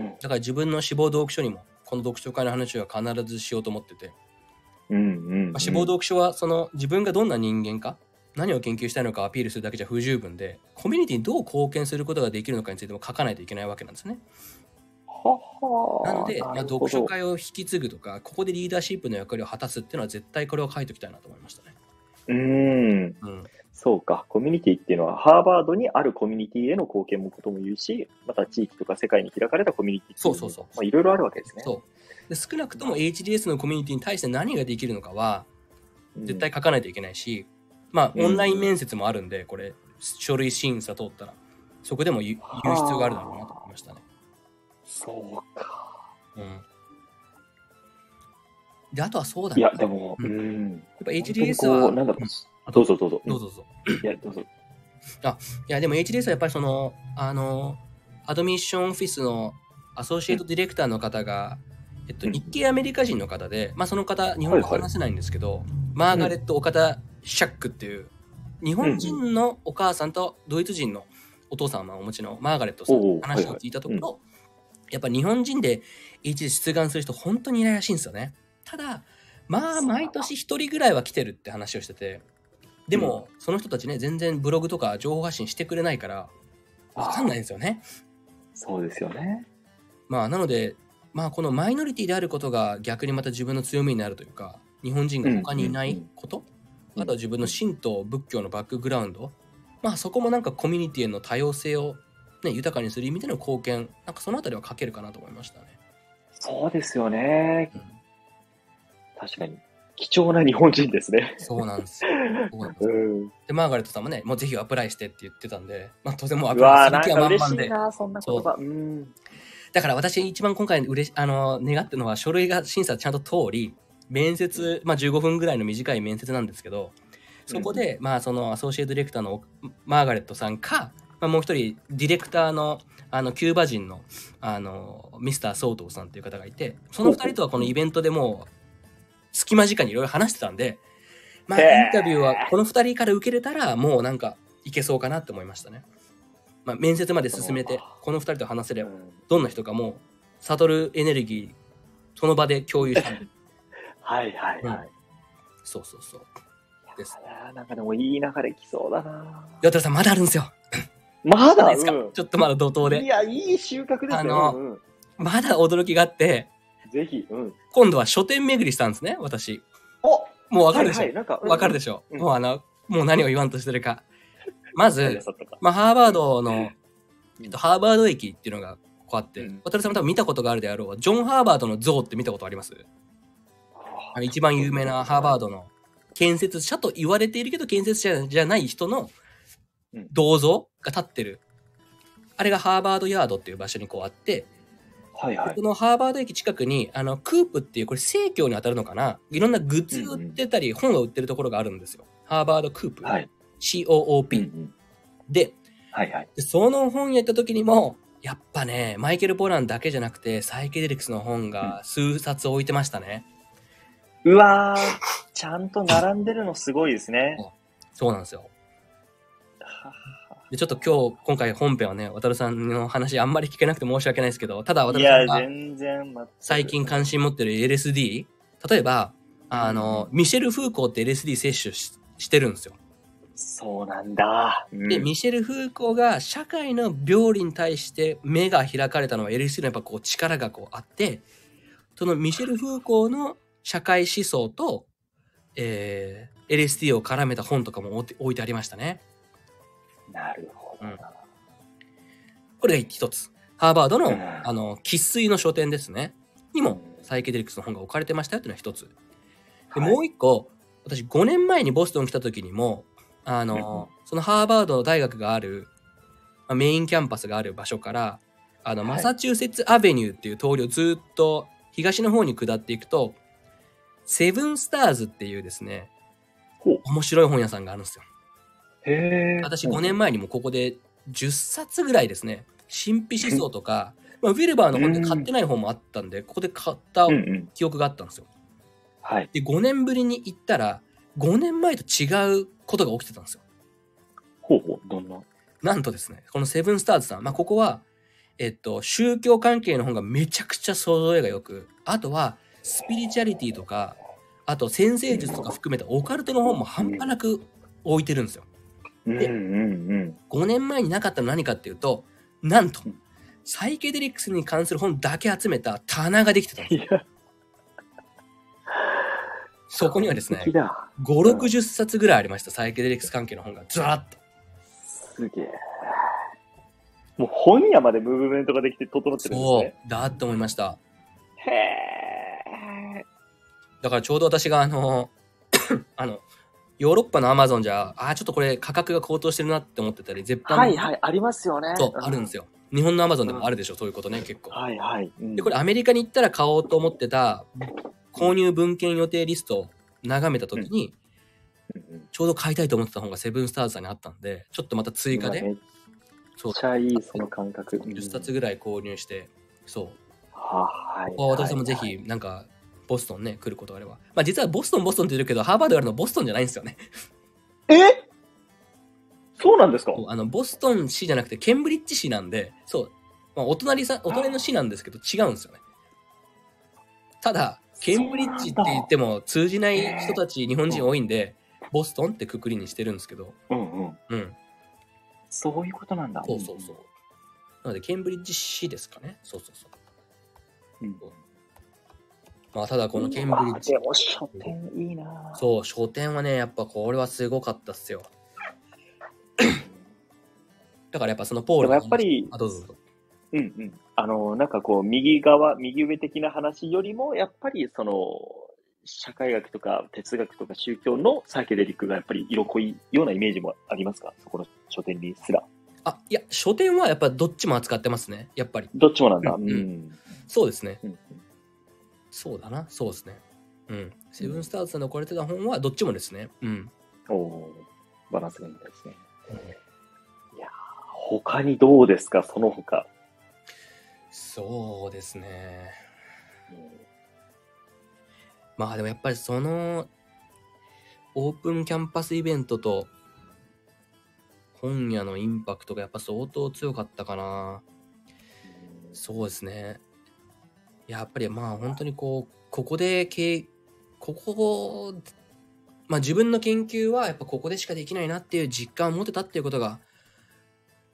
だから自分の志望動機書にもこの読書会の話は必ずしようと思ってて、うんうんうんまあ、志望動機書はその自分がどんな人間か、何を研究したいのかアピールするだけじゃ不十分で、コミュニティにどう貢献することができるのかについても書かないといけないわけなんですね。なので、まあ、読書会を引き継ぐとか、ここでリーダーシップの役割を果たすっていうのは絶対これを書いておきたいなと思いましたね。 うーん、うん、そうか。コミュニティっていうのはハーバードにあるコミュニティへの貢献もことも言うし、また地域とか世界に開かれたコミュニティっていうのも、そうそうそう、まあ、いろいろあるわけですね。 そうで少なくとも エイチディーエス のコミュニティに対して何ができるのかは絶対書かないといけないし、うん、まあオンライン面接もあるんで、これ書類審査通ったらそこでも言う必要があるだろうなと思いましたね。 そうか。うん、 であとはそうだね。 いやでも、うん、 やっぱ エイチディーエス はなんだろう。どうぞどうぞ。 どうぞどうぞ。 いやどうぞ。 あ、いやでも エイチディーエス はやっぱりそのあのアドミッションオフィスのアソシエイトディレクターの方が、うん、えっと日系アメリカ人の方で、まあその方日本語話せないんですけど、はいはい、マーガレット・岡田シャックっていう日本人のお母さんとドイツ人のお父さんをお持ちのマーガレットさんの話を聞いたところ、はいはい、やっぱ日本人で エイチディーエス 出願する人本当にいないらしいんですよね。ただまあ毎年一人ぐらいは来てるって話をしてて、でも、うん、その人たちね全然ブログとか情報発信してくれないから分かんないんですよね。 そうですよね。 まあなのでまあこのマイノリティであることが逆にまた自分の強みになるというか、日本人が他にいないこと、うんうんうん、あとは自分の神道仏教のバックグラウンド、まあそこもなんかコミュニティへの多様性をね、豊かにする意味での貢献、なんかそのあたりは書けるかなと思いましたね。 そうですよね。うん、確かに貴重な日本人ですね。 そうなんですよ。うん、でマーガレットさんもね、もうぜひアプライしてって言ってたんで、まあ当然もうアプライする気は満々で。 うわー、なんか嬉しいな、そんな言葉。うん。 だから私一番今回うれしあの願ってるのは書類が審査ちゃんと通り、面接、まあじゅうごふんぐらいの短い面接なんですけど、そこで、うん、まあそのアソシエイトディレクターのマーガレットさんか、まあ、もう一人ディレクターのあのキューバ人のあのミスターソートーさんという方がいて、その二人とはこのイベントでもう隙間時間にいろいろ話してたんで、まあインタビューはこの二人から受けれたらもうなんかいけそうかなって思いましたね。まあ、面接まで進めてこの二人と話せればどんな人かもう悟るエネルギーその場で共有したんではいはいはい、うん、 そうそうそうです。 なんかでもいい流れ来そうだな。 ヨタさんまだあるんですよ。 まだ、 ですか、 うん、 ちょっとまだ怒涛で。 いや、いい収穫ですね。 あの、 うんうん、 まだ驚きがあって、 ぜひ、うん。 今度は書店巡りしたんですね、私。 おもうわかるでしょ、 はいはい、なんか、 わかるでしょ、 うん、 もうあの、もう何を言わんとしてるか。まず、 かまあ、ハーバードの、 うん、 えっと、ハーバード駅っていうのがこうあって、 うん、 渡さんも多分見たことがあるであろう、ジョン・ハーバードの像って見たことあります？あの一番有名なハーバードの建設者と言われているけど、建設者じゃない人の銅像が立ってる。あれがハーバードヤードっていう場所にこうあって、 はいはい、 このハーバード駅近くに、あの、クープっていう、これ生協に当たるのかな、いろんなグッズ売ってたり、本を売ってるところがあるんですよ。ハーバードクープ。はい、シーオーオーピー。うんうん、で、はいはい、でその本屋行った時にも、やっぱね、マイケル・ボランだけじゃなくて、サイケデリクスの本が数冊置いてましたね。 うん、うわー、ちゃんと並んでるのすごいですね。 そうなんですよ。でちょっと今日、今回本編はね、渡さんの話あんまり聞けなくて申し訳ないですけど、ただ渡さんが最近関心持ってる エルエスディー、例えば、あの、ミシェル・フーコーって エルエスディー 摂取 し, してるんですよ。 そうなんだ。 うん、で、ミシェル・フーコーが社会の病理に対して目が開かれたのは エルエスディー のやっぱこう力がこうあって、そのミシェル・フーコーの社会思想と、えー、エルエスディー を絡めた本とかも置いてありましたね。 なるほど、うん。 これが一つ。ハーバードの、うん、あの、生粋の書店ですね。にも、サイケデリクスの本が置かれてましたよっていうのが一つ。で、はい、もう一個、私ごねんまえにボストン来た時にも、あの、うん、そのハーバード大学がある、まあ、メインキャンパスがある場所から、あの、はい、マサチューセッツアベニューっていう通りをずっと東の方に下っていくと、セブンスターズっていうですね、面白い本屋さんがあるんですよ。 へー。 私ごねんまえにもここでじゅっさつぐらいですね、神秘思想とか、まあ、ウィルバーの本で買ってない本もあったんで、ここで買った記憶があったんですよ。 はい。 で、ごねんぶりに行ったら、ごねんまえと違うことが起きてたんですよ。 ほうほう、どんな？ なんとですね、このセブンスターズさん、まあ、ここは、えっと、宗教関係の本がめちゃくちゃ想像絵がよく、あとは、スピリチュアリティとか、あと、占星術とか含めたオカルトの本も半端なく置いてるんですよ。で、ごねんまえになかったのは何かっていうと、なんと、サイケデリックスに関する本だけ集めた棚ができてたんですよ。そこにはですね、ご、ろくじゅっさつぐらいありました、サイケデリックス関係の本がずらっと。 すげえ。もう本屋までムーブメントができて整ってるんですね。 そう、だって思いました。 へえ。 だからちょうど私があの、あの、ヨーロッパのアマゾンじゃ、ああ、ちょっとこれ価格が高騰してるなって思ってたり、絶版はいはい、ありますよね。 そう、うん、あるんですよ。日本のアマゾンでもあるでしょ、うん、そういうことね、結構。 はいはい、うん。 で、これアメリカに行ったら買おうと思ってた購入文献予定リストを眺めたときに、うん、ちょうど買いたいと思ってた本がセブンスターズさんにあったんで、ちょっとまた追加で、 めっちゃいい、その感覚。 じゅっさつぐらい購入して、そう。 はい。 私もぜひ、なんか、ボストンね、来ることがあれば。まあ実はボストン、ボストンって言うけど、ハーバードがあるのはボストンじゃないんですよね。 えそうなんですか？ あの、ボストン市じゃなくて、ケンブリッジ市なんで、そう。まあ、お隣さ、お隣の市なんですけど、違うんですよね。ただ、ケンブリッジって言っても通じない人たち、日本人多いんで、ボストンってくくりにしてるんですけど。 うんうん。 うん。 そういうことなんだ。 そうそうそう。なので、ケンブリッジ市ですかね。そうそうそう。うん。まあ、ただこのケンブリッジ。 でも書店いいな。 そう、書店はね、やっぱこれはすごかったっすよ。だからやっぱそのポールの。でもやっぱり、 あ、どうぞどうぞ。 うんうん。あの、なんかこう、右側、右上的な話よりも、やっぱりその、社会学とか哲学とか宗教のサイケデリックがやっぱり色濃いようなイメージもありますか？そこの書店にすら。 あ、いや、書店はやっぱどっちも扱ってますね。やっぱり。 どっちもなんだ。 うん。うん、そうですね、うんうん。そうだな。そうですね。うん。セブンスターズさんの置かれてた本はどっちもですね。うん。 おお、バランスがいいんですね。うん、いや、他にどうですか？その他。 そうですね。うんまあでもやっぱりそのオープンキャンパスイベントと本屋のインパクトがやっぱ相当強かったかな。そうですね。やっぱりまあ本当にこう、ここでけ、ここ、まあ自分の研究はやっぱここでしかできないなっていう実感を持てたっていうことが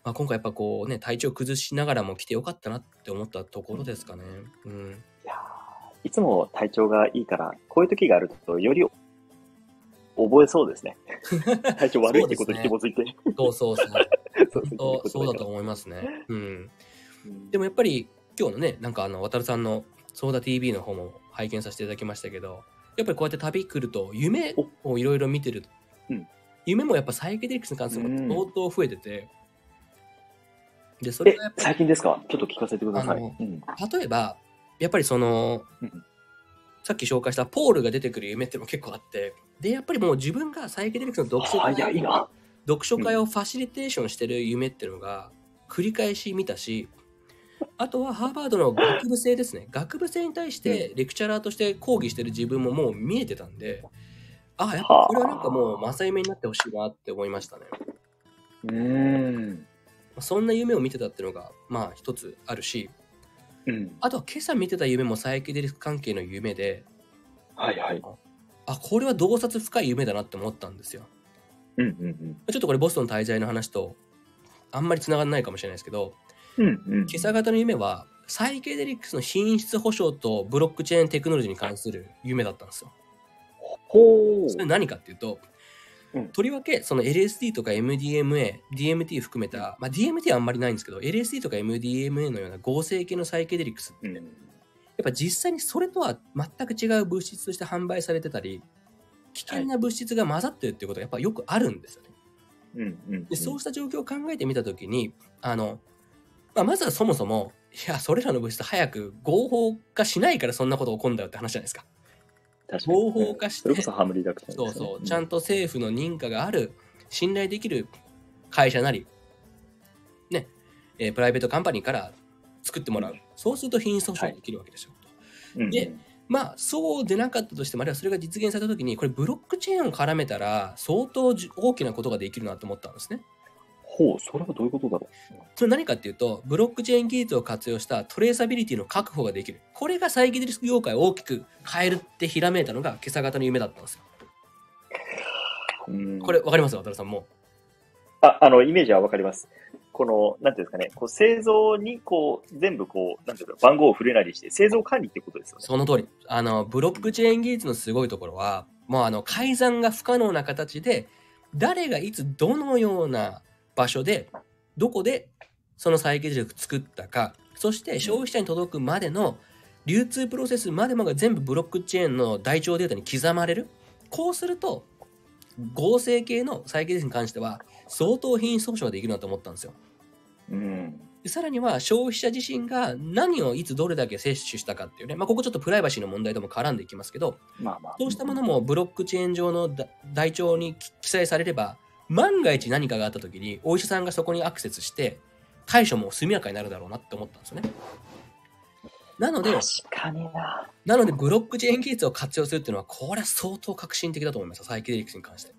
まあ、今回やっぱこうね、体調崩しながらも来てよかったなって思ったところですかね。うん。 いやーいつも体調がいいから、こういう時があると、より覚えそうですね。体調悪いってことに紐づいて。 そうそうそう。 そう本当そうだと思いますね。うん。でもやっぱり今日のね、なんかあの、渡るさんのソーダ ティーブイ の方も拝見させていただきましたけど、やっぱりこうやって旅来ると、夢をいろいろ見てる、 うん、 夢もやっぱサイケデリックスに関するも相当増えてて、で、それがやっぱり最近ですか？ちょっと聞かせてください。 うん、例えば、やっぱりその、うん、さっき紹介したポールが出てくる夢っていうのも結構あって、で、やっぱりもう自分がサイケデリックスの読書会読書会をファシリテーションしてる夢っていうのが繰り返し見たし、あとはハーバードの学部生ですね。学部生に対してレクチャラーとして講義してる自分ももう見えてたんで、あ、やっぱこれはなんかもう正夢になってほしいなって思いましたね。 うーん。 そんな夢を見てたっていうのがまあ一つあるし、うん、あとは今朝見てた夢もサイケデリック関係の夢で、 はいはい。 あ、これは洞察深い夢だなって思ったんですよ。 うんうんうん、 ちょっとこれボストン滞在の話とあんまり繋がらないかもしれないですけど、 うんうん、 今朝方の夢はサイケデリックスの品質保証とブロックチェーンテクノロジーに関する夢だったんですよ。 ほう。 それ何かっていうと、うん、とりわけその エルエスディー とか エムディーエムエー、ディーエムティー 含めた、まあ、ディーエムティー はあんまりないんですけど、エルエスディー とか エムディーエムエー のような合成系のサイケデリックスって、うん、やっぱ実際にそれとは全く違う物質として販売されてたり、危険な物質が混ざってるっていうことがやっぱよくあるんですよね。うんうんうん、でそうした状況を考えてみたときに、あの、まあ、まずはそもそも、いや、それらの物質早く合法化しないからそんなこと起こるんだよって話じゃないですか。合法化して、 それこそハムリダクションですね。そうそう、ちゃんと政府の認可がある、信頼できる会社なり、ね、えー、プライベートカンパニーから作ってもらう。そうすると品質保証できるわけですよ。はい、で、うん、まあ、そうでなかったとしても、あるいはそれが実現されたときに、これブロックチェーンを絡めたら、相当大きなことができるなと思ったんですね。 ほう、それはどういうことだろう。 それ何かっていうと、ブロックチェーン技術を活用したトレーサビリティの確保ができる。これがサイケデリックス業界を大きく変えるってひらめいたのが今朝方の夢だったんですよ。うんこれ分かります渡るさんも。 あ、あの、イメージは分かります。この、なんていうんですかね、こう製造にこう、全部こう、なんていうか、番号を振れなりして、製造管理ってことですよね。 その通り。あの、ブロックチェーン技術のすごいところは、もうあの、改ざんが不可能な形で、誰がいつどのような場所で、どこでそのサイケデリックス作ったか、そして消費者に届くまでの流通プロセスまでもが全部ブロックチェーンの台帳データに刻まれる。こうすると、合成系のサイケデリックスに関しては相当品質保証ができるなと思ったんですよ。うん、でさらには消費者自身が何をいつどれだけ摂取したかっていうね、まあ、ここちょっとプライバシーの問題とも絡んでいきますけど、まあまあ、そうしたものもブロックチェーン上の台帳に記載されれば、万が一何かがあった時にお医者さんがそこにアクセスして対処も速やかになるだろうなって思ったんですよね。なので、 確かにな。 なのでブロックチェーン技術を活用するっていうのは、これは相当革新的だと思います、サイケデリックスに関して。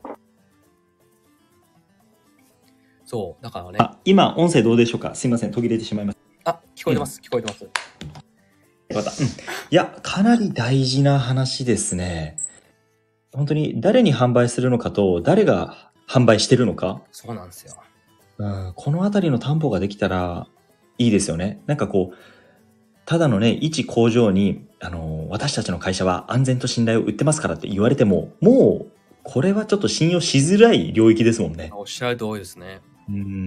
そう、だからね。 あ、今、音声どうでしょうか？すいません、途切れてしまいました。 あ、聞こえてます、うん、聞こえてます。 よかった。うん。いや、かなり大事な話ですね。本当に誰に販売するのかと、誰が販売してるのか。 そうなんですよ。 うん、このあたりの担保ができたらいいですよね。なんかこう、ただのね、一工場に、あの、私たちの会社は安全と信頼を売ってますからって言われても、もう、これはちょっと信用しづらい領域ですもんね。 おっしゃる通りですね。 うん。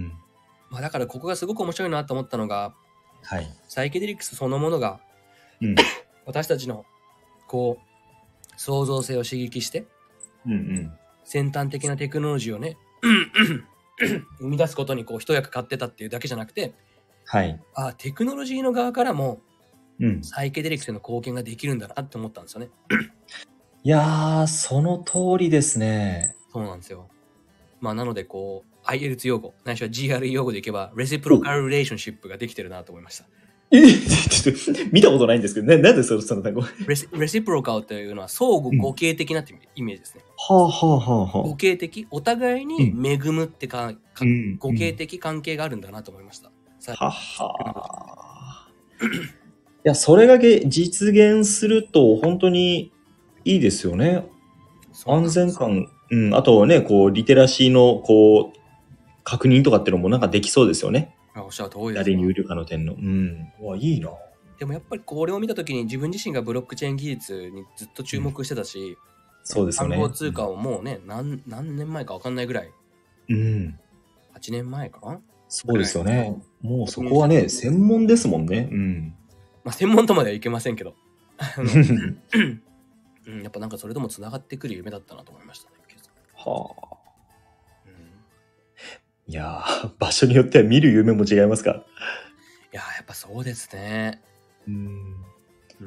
まあだからここがすごく面白いなと思ったのが、 はい。 サイケデリックスそのものが、 うん、 私たちの、こう、創造性を刺激して、 うんうん、 先端的なテクノロジーをね、生み出すことにこう一役買ってたっていうだけじゃなくて、 はい。 あ、テクノロジーの側からも、 うん、 サイケデリックスへの貢献ができるんだなって思ったんですよね。 いやー、その通りですね。 そうなんですよ。まあなのでこう、アイエルツ 用語、ないしは ジーアールイー 用語でいけば、レシプロカルリレーションシップができてるなと思いました。 えちょっと見たことないんですけど、な、なんでその、その単語レシ、レシプロカルというのは相互互恵的なってイメージですね。 はあはあはあはあ。 互恵的、お互いに恵むってか、かうん、 互恵的関係があるんだなと思いました。 はは。いや、それだけ実現すると本当にいいですよね。安全感、うん、あとね、こう、リテラシーの、こう、 確認とかっていうのもなんかできそうですよね。 あおっしゃる通りです。 誰に売るかの点の。うん。うわ、いいな。 でもやっぱりこれを見たときに自分自身がブロックチェーン技術にずっと注目してたし、うん、 そうですよね。 暗号通貨をもうね、何、何年前か分かんないぐらい。 うん。 はちねんまえかな。 そうですよね。もうそこはね、専門ですもんね。うん。 まあ専門とまではいけませんけど。うん、やっぱなんかそれともつながってくる夢だったなと思いましたね。はあ。 うん、いやー、場所によっては見る夢も違いますか？いやー、やっぱそうですね。 うん。 うん、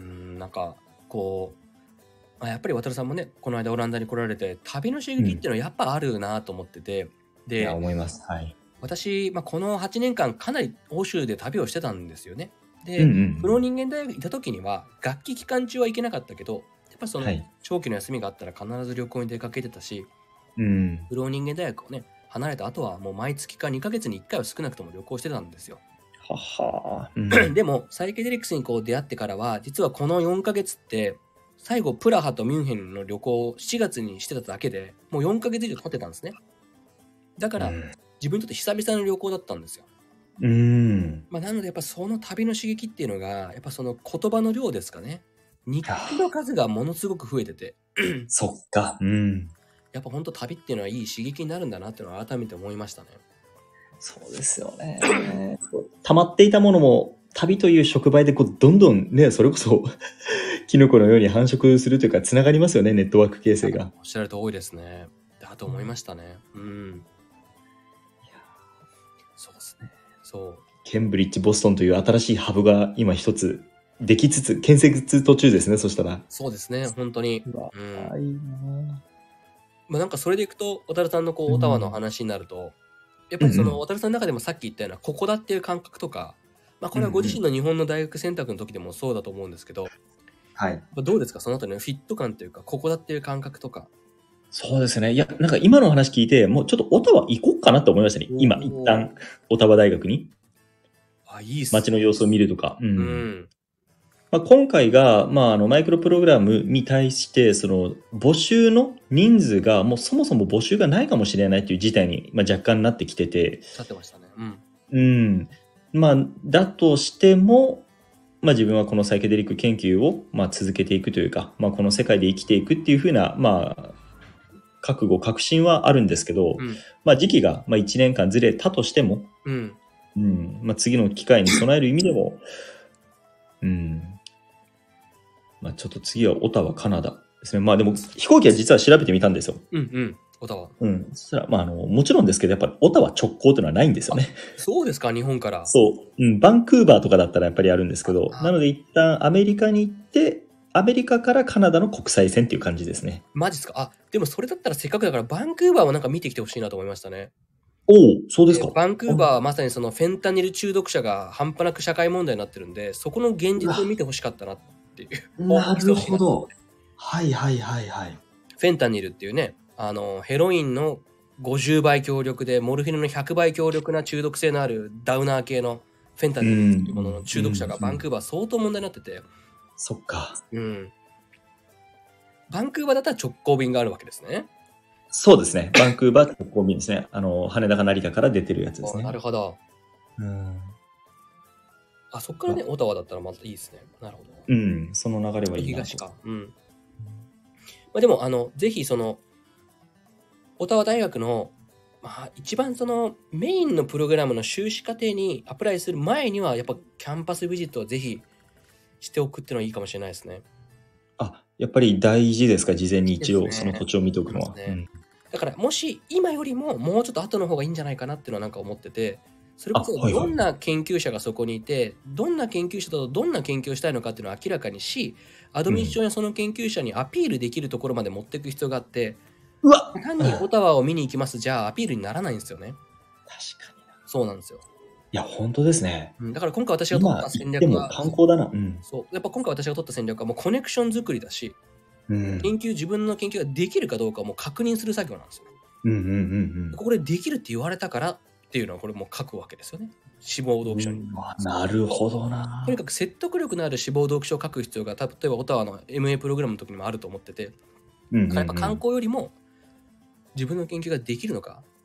なんかこう、まあ、やっぱり渡さんもね、この間オランダに来られて旅の刺激っていうのはやっぱあるなと思ってて、うん、で、 いや思います。はい。 私、まあ、このはちねんかんかなり欧州で旅をしてたんですよね。で、うんうん、プロ人間大学にいた時には学期期間中は行けなかったけど、やっぱその長期の休みがあったら必ず旅行に出かけてたし、 うん、 プロ人間大学をね離れた後はもう毎月かにかげつにいっかいは少なくとも旅行してたんですよ。 はは、うん、 でもサイケデリクスにこう出会ってからは実はこのよんかげつって最後プラハとミュンヘンの旅行をしちがつにしてただけでもうよんかげつ以上経ってたんですね。だから、うん、自分にとって久々の旅行だったんですよ。 うん、 まあ、なのでやっぱその旅の刺激っていうのがやっぱその言葉の量ですかね。日記の数がものすごく増えててそっか、うん、 やっぱ本当旅っていうのはいい刺激になるんだなっていうのを改めて思いましたね。 そうですよね。溜まっていたものも旅という触媒でこうどんどんね、それこそキノコのように繁殖するというかつながりますよね、ネットワーク形成が。 おっしゃると多いですね。だと思いましたね。うん。うん、いやそうですね。そう。 ケンブリッジ、ボストンという新しいハブが今一つできつつ、建設途中ですね、そしたら。 そうですね、本当に。 うわ、うん、いいな。 まあなんかそれでいくと、小樽さんのこう、オタワの話になると、うん、やっぱりその、小樽さんの中でもさっき言ったような、ここだっていう感覚とか、まあこれはご自身の日本の大学選択の時でもそうだと思うんですけど、 はい。 どうですか、その後のフィット感というか、ここだっていう感覚とか。 そうですね。いや、なんか今の話聞いて、もうちょっとオタワ行こうかなと思いましたね。今、一旦、オタワ大学に。 あ、いいっすね。 街の様子を見るとか。うん。 うんまあ、今回が、まあ、あの、マイクロプログラムに対して、その、募集の人数が、もうそもそも募集がないかもしれないという事態に、まあ、若干なってきてて。 なってましたね。うん。 うん。まあ、だとしても、まあ自分はこのサイケデリック研究を、まあ、続けていくというか、まあこの世界で生きていくっていうふうな、まあ、覚悟、確信はあるんですけど、うん、まあ時期がまあいちねんかんずれたとしても、 うんうんまあ、次の機会に備える意味でも、うんまあ、ちょっと次はオタワ、カナダですね。まあでも飛行機は実は調べてみたんですよ。 うんうん。オタワ。 うん。そしたら、まあ、あの、もちろんですけど、やっぱりオタワ直行というのはないんですよね。 そうですか、日本から。 そう。うん。バンクーバーとかだったらやっぱりあるんですけど、なので一旦アメリカに行って、アメリカからカナダの国際線っていう感じですね。 マジですか。あ、でもそれだったらせっかくだからバンクーバーをなんか見てきてほしいなと思いましたね。 おお、そうですか。 バンクーバーはまさにそのフェンタニル中毒者が半端なく社会問題になってるんで、そこの現実を見てほしかったなっていう。 なるほど。はいはいはいはい。 フェンタニルっていうね、あの、ヘロインのごじゅうばい強力で、モルヒネのひゃくばい強力な中毒性のあるダウナー系のフェンタニルっていうものの中毒者がバンクーバー相当問題になってて。 そっか。 うん。バンクーバーだったら直行便があるわけですね。 そうですね。バンクーバー直行便ですね。あの、羽田か成田から出てるやつですね。 なるほど。 うん。 あ、そっからね、オタワだったらまたいいですね。なるほど。 うん、その流れはいいな。 東か。うん。まあでも、あの、ぜひその、オタワ大学の、まあ、一番そのメインのプログラムの修士課程にアプライする前には、やっぱキャンパスビジットはぜひしておくっていうのはいいかもしれないですね。 あ、やっぱり大事ですか、事前に一応その土地を見ておくのは。 ねうん、だから、もし今よりももうちょっと後の方がいいんじゃないかなっていうのはなんか思ってて、それこそどんな研究者がそこにいて、はいはい、どんな研究者とどんな研究をしたいのかっていうのを明らかにし、アドミッションやその研究者にアピールできるところまで持っていく必要があって、 うわ単にオタワを見に行きますじゃあアピールにならないんですよね。 確かに。 そうなんですよ。 いや本当ですね。 うん、だから今回私が取った戦略は、 観光だな。うん、 そうやっぱ今回私が取った戦略はもうコネクション作りだし、うん、研究自分の研究ができるかどうかをもう確認する作業なんですよ。 うんうんうんうん。 ここでできるって言われたからっていうのはこれもう書くわけですよね。志望動機書に。 なるほどな。 とにかく説得力のある志望動機書を書く必要が例えばオタワの エムエー プログラムの時にもあると思ってて、うんうんうん、だからやっぱ観光よりも自分の研究ができるのか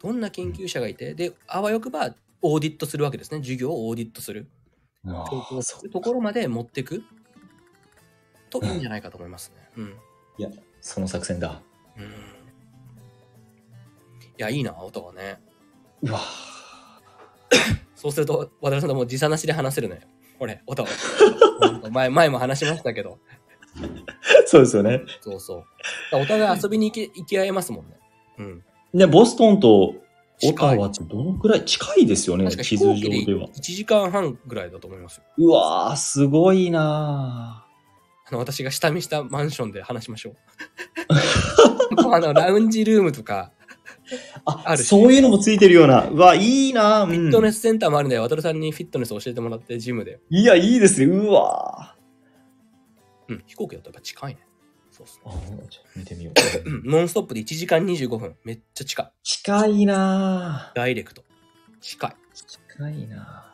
どんな研究者がいて、で、あわよくばオーディットするわけですね。授業をオーディットする。そういうところまで持ってくといいんじゃないかと思いますね。うん。 いや、その作戦だ。 うん。いや、いいな、音はね。 うわそうすると、渡辺さんともう時差なしで話せるね。これ、音は。前、前も話しましたけど。 そうですよね。 そうそう。お互い遊びに行き、行き合えますもんね。うん。 で、ボストンとオタワってどのくらい近いですよね、地図上では。 いちじかんはんぐらいだと思いますよ。 うわー、すごいなあの、私が下見したマンションで話しましょう。あの、ラウンジルームとか。 あ、あるしそういうのもついてるような。うわ、いいな、 うん、フィットネスセンターもあるんで、渡さんにフィットネス教えてもらって、ジムで。 いや、いいですね。うわうん、飛行機だとやっぱ近いね。そうっすね。 あ、ちょっと見てみよう。ノンストップでいちじかんにじゅうごふん。めっちゃ近い。 近いなダイレクト。近い。 近い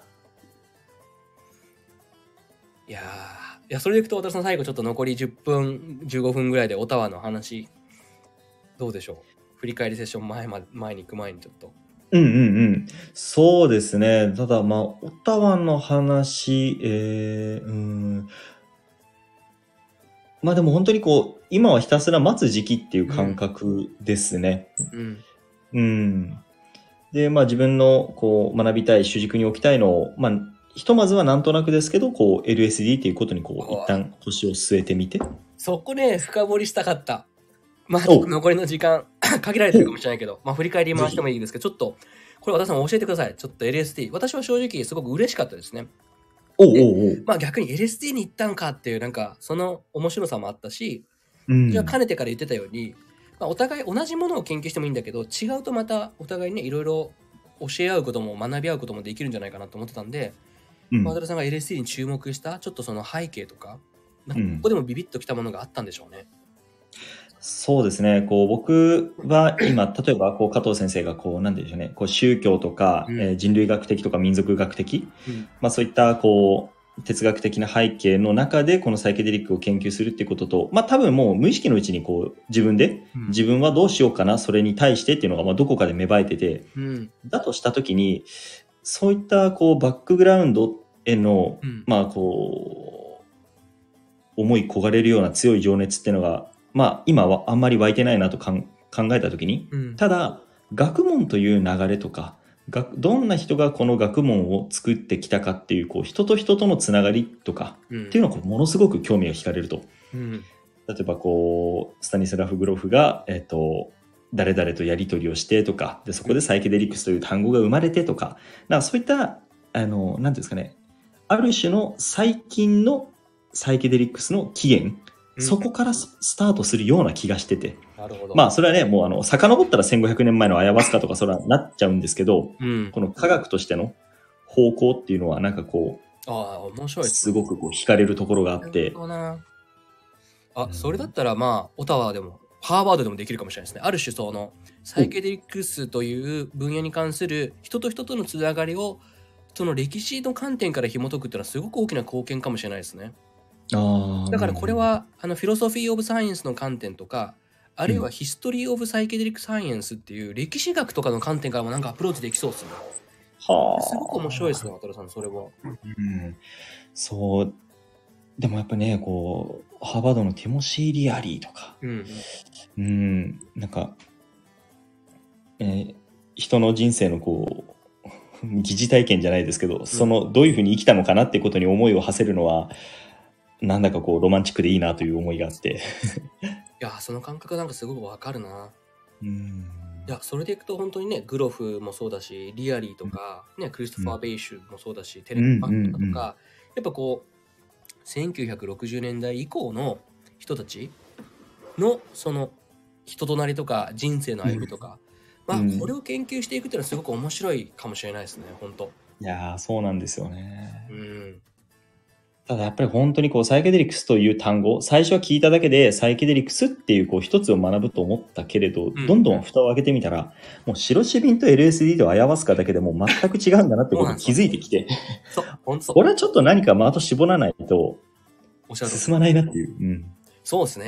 ないやー、いや、それでいくと、渡さん最後ちょっと残りじゅっぷん、じゅうごふんぐらいでオタワの話、どうでしょう。振り返りセッション前ま、前に行く前にちょっと。 うんうんうん。そうですね。ただ、まあ、オタワの話、えー、うん。まあでも本当にこう、今はひたすら待つ時期っていう感覚ですね。 うん。 うん。で、まあ自分のこう、学びたい、主軸に置きたいのを、まあ、ひとまずはなんとなくですけど、こう、エルエスディー っていうことにこう、一旦腰を据えてみて。 そこね、深掘りしたかった。まあ、残りの時間、限られてるかもしれないけど、まあ、振り返り回してもいいですけど、ちょっと、これ、和田さん教えてください。ちょっと エルエスディー。私は正直、すごく嬉しかったですね。 おうおうおう。 まあ、逆に エルエスディー に行ったんかっていう、なんか、その面白さもあったし、 うん、 じゃあ、かねてから言ってたように、まあ、お互い同じものを研究してもいいんだけど、違うとまた、お互いね、いろいろ教え合うことも学び合うこともできるんじゃないかなと思ってたんで、うん、まあ、和田さんが エルエスディー に注目した、ちょっとその背景とか、なんかここでもビビッときたものがあったんでしょうね。 そうですね。こう、僕は今、例えば、こう、加藤先生が、こう、なんて言うんでしょうね。こう、宗教とか、うん、えー、人類学的とか民族学的、うん、まあそういった、こう、哲学的な背景の中で、このサイケデリックを研究するっていうことと、まあ多分もう無意識のうちに、こう、自分で、うん、自分はどうしようかな、それに対してっていうのが、まあどこかで芽生えてて、うん、だとしたときに、そういった、こう、バックグラウンドへの、うん、まあこう、思い焦がれるような強い情熱っていうのが、まあ今はあんまり湧いてないなとかん考えたときに、うん、ただ学問という流れとか、どんな人がこの学問を作ってきたかっていう、こう人と人とのつながりとか、うん、っていうのはものすごく興味が惹かれると。うん、例えばこうスタニスラフ・グロフが、えっと、誰々とやり取りをしてとか、でそこでサイケデリクスという単語が生まれてとか、なんかそういったあのなんていうんですかね、ある種の最近のサイケデリクスの起源。そこからスタートするような気がしてて。なるほど。まあ、それはね、もうあの、遡ったらせんごひゃくねんまえのアヤバスカとかそれはなっちゃうんですけど、うん、この科学としての方向っていうのはなんかこう、 ああ、面白いですね。すごくこう惹かれるところがあって。 あ、うん、それだったらまあ、オタワでも、ハーバードでもできるかもしれないですね。ある種その、サイケデリクスという分野に関する人と人とのつながりを、その歴史の観点から紐解くっていうのはすごく大きな貢献かもしれないですね。 あだからこれはあのフィロソフィー・オブ・サイエンスの観点とか、あるいはヒストリー・オブ・サイケデリック・サイエンスっていう歴史学とかの観点からもなんかアプローチできそうですね。はあ。すごく面白いですね、渡さん、それは。 うん。そう。でもやっぱね、こう、ハーバードのティモシー・リアリーとか、うん、うん、なんか、えー、人の人生のこう、疑似体験じゃないですけど、うん、その、どういうふうに生きたのかなってことに思いを馳せるのは、なんだかこうロマンチックでいいなという思いがあっていやその感覚なんかすごくわかるな。うん。いやそれでいくと本当にねグロフもそうだしリアリーとか、うん、ねクリストファー・ベイシュもそうだし、うん、テレン・パンとか、うんうんうん、やっぱこうせんきゅうひゃくろくじゅうねんだい以降の人たちのその人となりとか人生の歩みとか、うん、まあこれを研究していくっていうのはすごく面白いかもしれないですね本当。 いやそうなんですよね。うん。ただやっぱり本当にこうサイケデリクスという単語、最初は聞いただけでサイケデリクスっていうこう一つを学ぶと思ったけれど、うん、どんどん蓋を開けてみたら、もうシロシビンと エルエスディー とアヤバスカだけでもう全く違うんだなってことに気づいてきて、そう本当これはちょっと何か的絞らないと進まないなっていう。うん、 そうですね。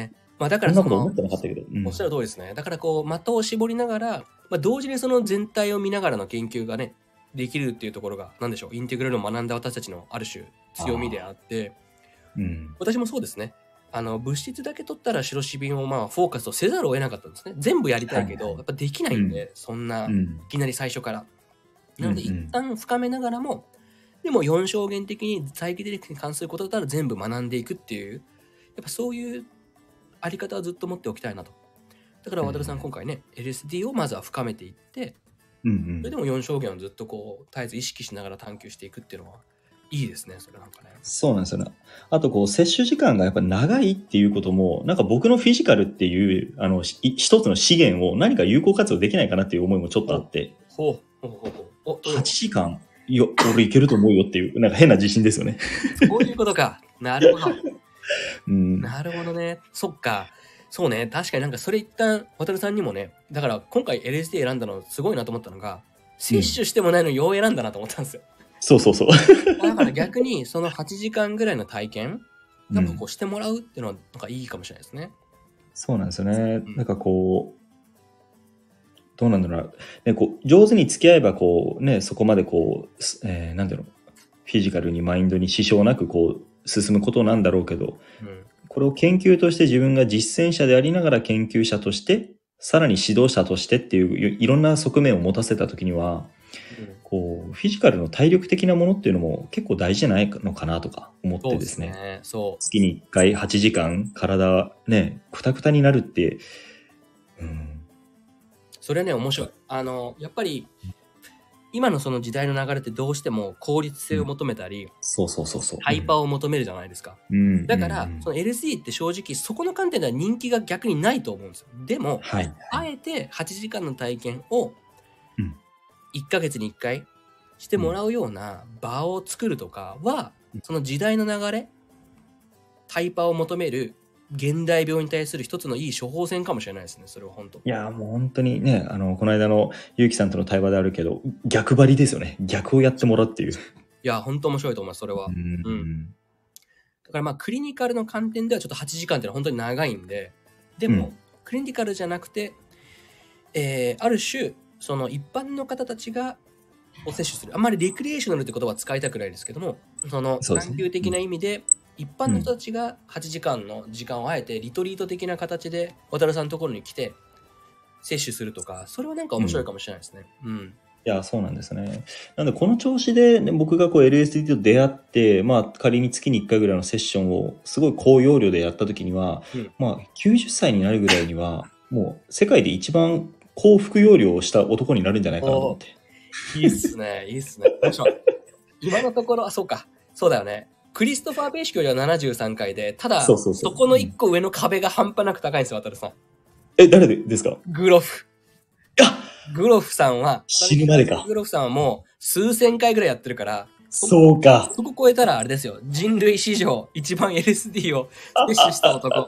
まあだからその、 そんなこと思ってなかったけど。うんおっしゃる通りですね。だからこう、的を絞りながら、まあ、同時にその全体を見ながらの研究がね、できるっていうところが、なんでしょう、インテグラルを学んだ私たちのある種強みであって、 うん。 私もそうですね。あの、物質だけ取ったら白シビンをまあフォーカスとせざるを得なかったんですね。全部やりたいけど、 はいはいやっぱできないんで、そんな、いうん。 きなり最初から。なので、 うんうん一旦深めながらも、でもよん証言的にサイケデリックに関することだったら全部学んでいくっていう、やっぱそういうあり方はずっと持っておきたいなと。だから渡さん今回ね、エルエスディー をまずは深めていって、 うんそれでもよん証言をずっとこう、絶えず意識しながら探求していくっていうのは、いいですね、それなんかね。 そうなんですよね。あとこう、摂取時間がやっぱ長いっていうことも、なんか僕のフィジカルっていう、あの、し一つの資源を何か有効活用できないかなっていう思いもちょっとあって、 ほうほうほうほう。お、どうはちじかん、よ、俺いけると思うよっていう、なんか変な自信ですよね。 そういうことか。なるほど。 うん。 なるほどね。そっか。そうね。確かになんかそれ一旦、渡さんにもね、だから今回 エルエスディー 選んだのすごいなと思ったのが、摂取してもないのによう選んだなと思ったんですよ。 そうそうそう。 だから逆にそのはちじかんぐらいの体験、やっぱこうしてもらうっていうのはなんかいいかもしれないですね。 そうなんですよね。 うんなんかこう、どうなんだろうな。ね、こう上手に付き合えば、こう、ね、そこまでこう、すえーなんだろう、フィジカルにマインドに支障なくこう、進むことなんだろうけど、 うん。 これを研究として自分が実践者でありながら研究者として、さらに指導者としてっていういろんな側面を持たせたときには、こう、フィジカルの体力的なものっていうのも結構大事じゃないのかなとか思っそうでてですすね。 ね。そ月にいっかいはちじかん体ね、くたくたになるって、うん、 う。それはね、面白い。あの、やっぱり、今のその時代の流れってどうしても効率性を求めたり、 そうそうそうそう。 ハイパーを求めるじゃないですか。 うん、 だから、 うんその エルエスディー って正直そこの観点では人気が逆にないと思うんですよ。でも、 はい。 あえてはちじかんの体験をうんいっかげつにいっかいしてもらうような場を作るとかは、その時代の流れ、タイパーを求める現代病に対する一つのいい処方箋かもしれないですね。それは本当。 いや、もう本当にね、あの、この間のゆうきさんとの対話であるけど、逆張りですよね。逆をやってもらうっていう。 いや、本当面白いと思います、それは。 うんうんだからまあ、クリニカルの観点ではちょっとはちじかんっていうのは本当に長いんで、でも、 うんクリニカルじゃなくて、えーある種、その一般の方たちがを摂取する。あんまりレクリエーショナルって言葉は使いたくないですけども、そのそうですね探究的な意味で、一般の人たちがはちじかんの時間をあえてリトリート的な形で渡さんのところに来て摂取するとか、それはなんか面白いかもしれないですね。うん。 いや、そうなんですね。なんで、この調子で、ね、僕がこう エルエスディー と出会って、まあ、仮に月にいっかいぐらいのセッションを、すごい高容量でやった時には、 うんまあ、きゅうじゅっさいになるぐらいには、もう、世界で一番高服容量をした男になるんじゃないかなと思って。 いいっすね、いいっすね。面白い。今のところ、あ、そうか。そうだよね。クリストファー・ベーシュよりはななじゅうさんかいで、ただ、 そうそうそうそこのいっこ上の壁が半端なく高いんですよ、渡さん。 え、誰でですか？ グロフ。 あグロフさんは、 死ぬまでかグロフさんはもう数千回ぐらいやってるから、 そうか。 そこ超えたらあれですよ。人類史上一番 エルエスディー を摂取した男。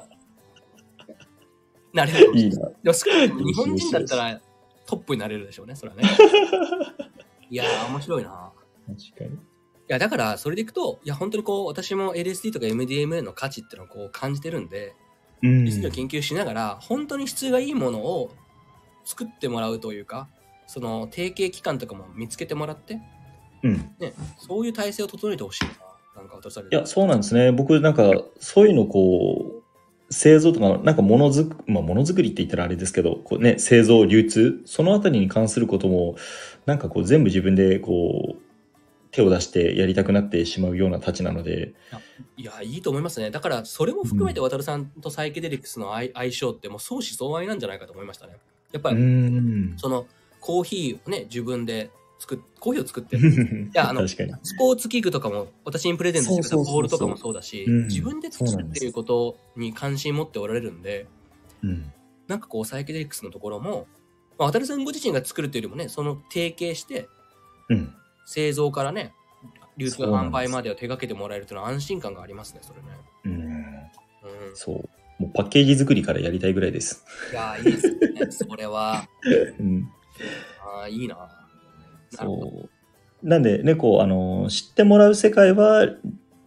なれる。 いいな。 でも少なくとも日本人だったらトップになれるでしょうね、それはね。いやー、面白いな。 確かに。 いや、だから、それでいくと、いや、本当にこう、私も エルエスディー とか エムディーエムエー の価値っていうのをこう感じてるんで、 うん。 エルエスディー を研究しながら、本当に質がいいものを作ってもらうというか、その提携機関とかも見つけてもらって、 うん。 ね、そういう体制を整えてほしいな。なんか私は。 いや、そうなんですね。僕、なんか、そういうのこう、製造とか、なんか物づく、まあ、物づくりって言ったらあれですけど、こうね、製造、流通、そのあたりに関することも、なんかこう、全部自分でこう、手を出してやりたくなってしまうようなたちなので。 いや、いいと思いますね。だから、それも含めて渡さんとサイケデリクスの相相性って、もう相思相愛なんじゃないかと思いましたね。やっぱうり、 ん。 その、コーヒーをね、自分で作っ、コーヒーを作ってる。いや、あの、 確かに。 スポーツ器具とかも、私にプレゼントしてくれたそうそうそうそうボールとかもそうだし、 うん自分で作るっていうことに関心持っておられるんで、 うん。 なんかこう、サイケデリクスのところも、まあ、渡さんご自身が作るというよりもね、その提携して、 うん。 製造からね、流通そうなんです販売までを手掛けてもらえるというのは安心感がありますね、それね。 うん。 うん。 そう。もうパッケージ作りからやりたいぐらいです。 いやー、いいですね。それは。 うん。 ああ、いいな。なるほど。 そう。なんでね、こう、あの、知ってもらう世界は、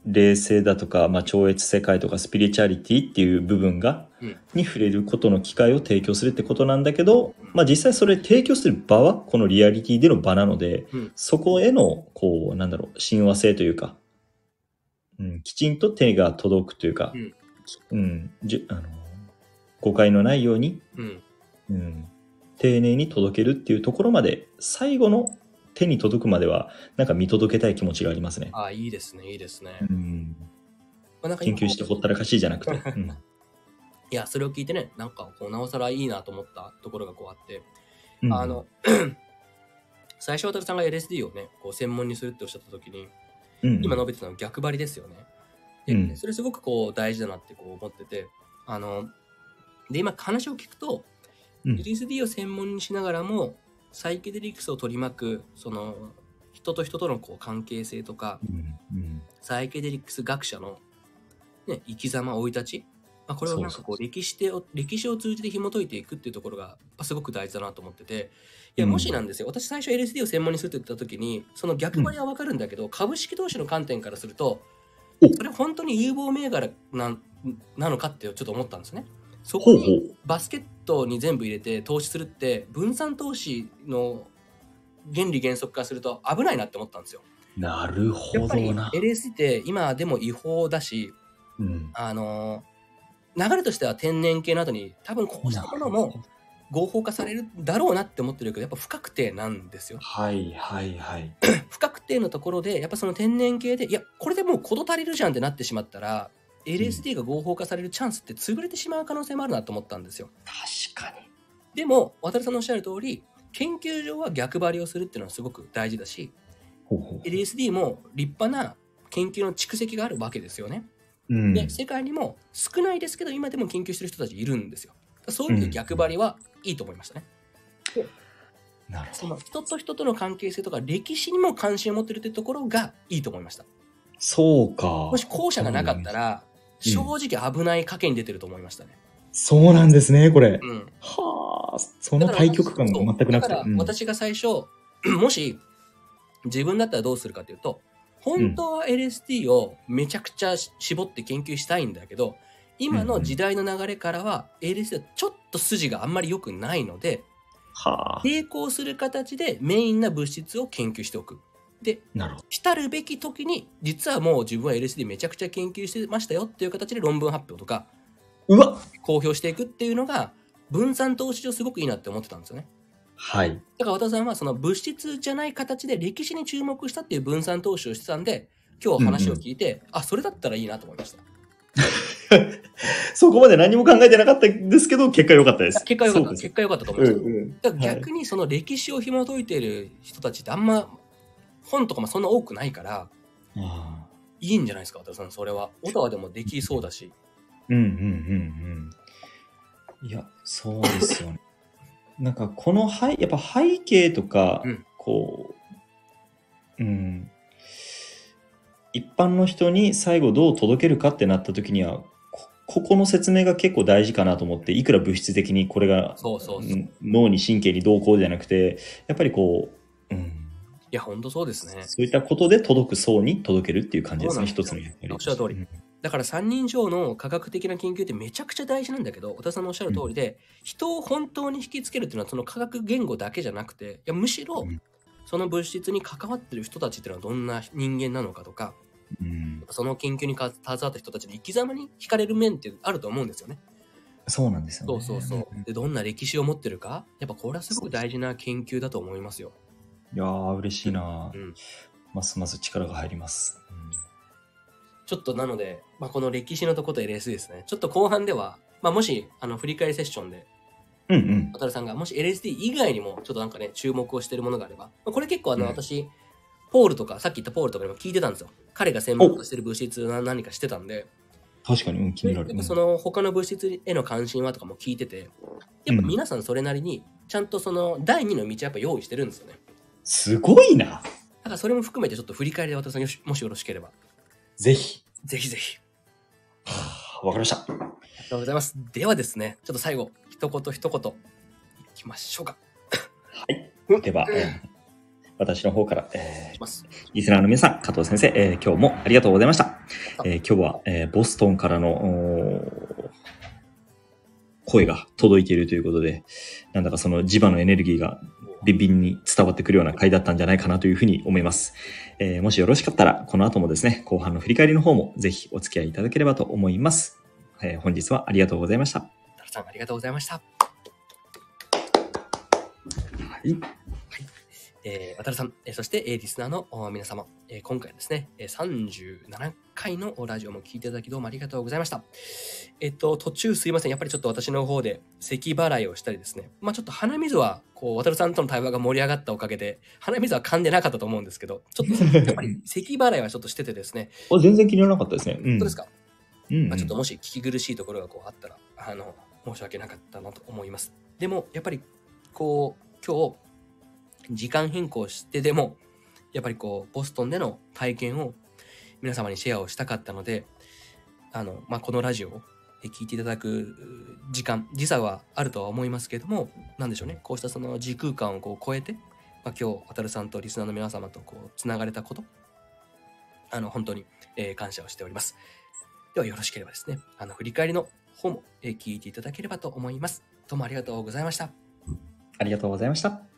霊性だとか、まあ、超越世界とかスピリチュアリティっていう部分が、 うんに触れることの機会を提供するってことなんだけど、まあ、実際それ提供する場はこのリアリティでの場なので、 うんそこへのこうなんだろう親和性というか、うん、きちんと手が届くというか、 うんうんじあの誤解のないように、 うんうん、丁寧に届けるっていうところまで最後の手に届くまではなんか見届けたい気持ちがありますね。 ああ、いいですね、いいですね。 うん、 まあなんか今研究してほったらかしいじゃなくて、うんいや、それを聞いてね、なんかこうなおさらいいなと思ったところがこうあって、 うん、 あの、最初渡さんが エルエスディー をね、こう専門にするっておっしゃった時に、 うん、 今述べてたのは逆張りですよね。で、 うんそれすごくこう大事だなってこう思ってて、あの、で、今話を聞くと、 うんエルエスディー を専門にしながらも、サイケデリクスを取り巻く、その、人と人とのこう関係性とか、 うんうんサイケデリクス学者の、ね、生き様、生い立ち、まあ、これをなんかこう歴史で歴史を通じて紐解いていくっていうところがやっぱすごく大事だなと思ってて、いや、 うんもしなんですよ、私最初 エルエスディー を専門にするって言った時に、その逆張りはわかるんだけど、株式投資の観点からすると、 おそれ本当に有望銘柄ななのかってちょっと思ったんですね。そこほうほにう。 バスケットに全部入れて投資するって分散投資の原理原則化すると危ないなって思ったんですよ。 なるやほっぱりどな。 エルエスディー って今でも違法だし、 うん、 あの流れとしては天然系などに多分こうしたものも合法化されるだろうなって思ってるけど、やっぱ不確定なんですよ。 はいはいはい。 不確定のところでやっぱその天然系で、いやこれでもう事足りるじゃんってなってしまったら エルエスディー が合法化されるチャンスって潰れてしまう可能性もあるなと思ったんですよ。 確かに。 でも渡さんのおっしゃる通り、研究上は逆張りをするっていうのはすごく大事だし、 ほうほう。 エルエスディー も立派な研究の蓄積があるわけですよね。 うん、 で、世界にも少ないですけど今でも研究してる人たちいるんですよ。そういう意味で逆張りはいいと思いましたね。 なるほど。 その人と人との関係性とか歴史にも関心を持ってるってところがいいと思いました。 そうか。 もし後者がなかったら、 うん正直危ない賭けに出てると思いましたね。 そうなんですね、これ。 うん。 はあ、その対極感が全くなくて。 だから私が最初、もし自分だったらどうするかというと、本当は エルエスディー をめちゃくちゃ絞って研究したいんだけど、今の時代の流れからは エルエスディー はちょっと筋があんまり良くないので、 はあ、 並行する形でメインな物質を研究しておく。で、 なるほど。 来たるべき時に、実はもう自分は エルエスディー めちゃくちゃ研究してましたよっていう形で論文発表とか、 うわ公表していくっていうのが、分散投資上すごくいいなって思ってたんですよね。 はい。 だから和田さんはその物質じゃない形で歴史に注目したっていう分散投資をしてたんで、今日話を聞いて、うんうん、あ、それだったらいいなと思いました。 そこまで何も考えてなかったんですけど、結果良かったです。 結果良かった。結果良かったと思いました。 うんうん、 だから逆にその歴史を紐解いている人たちってあんま本とかもそんな多くないから、 あいいんじゃないですか、和田さん、それは。オタワでもできそうだし。 うんうんうんうん。いや、そうですよね。なんかこの背、やっぱ背景とか、うん、こう、うん、一般の人に最後どう届けるかってなった時には、こ, ここの説明が結構大事かなと思って、いくら物質的にこれがそうそうそう脳に神経にどうこうじゃなくて、やっぱりこう、うん、 いや、本当そうですね。 そういったことで届く層に届けるっていう感じですね、一つのやっぱり。 おっしゃる通り。うん、だから三人称の科学的な研究ってめちゃくちゃ大事なんだけど、小田さんのおっしゃる通りで、うん、人を本当に引きつけるっていうのはその科学言語だけじゃなくて、いやむしろその物質に関わってる人たちっていうのはどんな人間なのかとか、うん、その研究に携わった人たちの生き様に惹かれる面ってあると思うんですよね。 そうなんですよね。 そうそうそう。で、どんな歴史を持ってるか、やっぱこれはすごく大事な研究だと思いますよ。 いやー、嬉しいな、 うん、 ますます力が入ります。うん、 ちょっとなので、まあ、この歴史のとこと エルエス ですね。ちょっと後半では、まあ、もしあの振り返りセッションで、 うんうん、 渡さんがもし エルエスディー 以外にもちょっとなんかね注目をしているものがあれば、まあ、これ結構あの、うん、私ポールとかさっき言ったポールとかにも聞いてたんですよ。彼が専門としてる物質は何かしてたんで。 確かに、うん、気になる。 その他の物質への関心はとかも聞いてて、やっぱ皆さんそれなりにちゃんとそのだいにの道やっぱ用意してるんですよね。 すごいな。だからそれも含めてちょっと振り返りで渡さんよしもしよろしければ。 ぜひ。 ぜひぜひ。 はあ、わかりました。ありがとうございます。ではですね、ちょっと最後、一言一言いきましょうか。 はい。では、 私の方から、えーします。 リスナーの皆さん、加藤先生、えー今日もありがとうございました。えー今日は、えーボストンからのおー声が届いているということで、なんだかその磁場のエネルギーがビンビンに伝わってくるような回だったんじゃないかなというふうに思います。えーもしよろしかったら、この後もですね、後半の振り返りの方もぜひお付き合いいただければと思います。えー本日はありがとうございました。 タラさん、ありがとうございました。 はい。 えー、渡るさん、えーそして、えーリスナーのお皆様、えー今回ですね、えーさんじゅうななかいのラジオも聞いていただきどうもありがとうございました。えっと、途中すいません。やっぱりちょっと私の方で咳払いをしたりですね。まあちょっと鼻水は、こう、渡るさんとの対話が盛り上がったおかげで、鼻水は噛んでなかったと思うんですけど、ちょっと、やっぱり咳払いはちょっとしててですね。 あ、全然気にならなかったですね。うん。 どうですか？ うん、うん。 まあ、ちょっともし聞き苦しいところがこうあったら、あの、申し訳なかったなと思います。でも、やっぱり、こう、今日、時間変更してでも、やっぱりこう、ボストンでの体験を皆様にシェアをしたかったので、あの、まあ、このラジオを聞いていただく時間、時差はあるとは思いますけれども、なんでしょうね、こうしたその時空間をこう超えて、まあ、今日、渡るさんとリスナーの皆様とこう、つながれたこと、あの、本当に、えー感謝をしております。ではよろしければですね、あの、振り返りの方も、えー聞いていただければと思います。どうもありがとうございました。 ありがとうございました。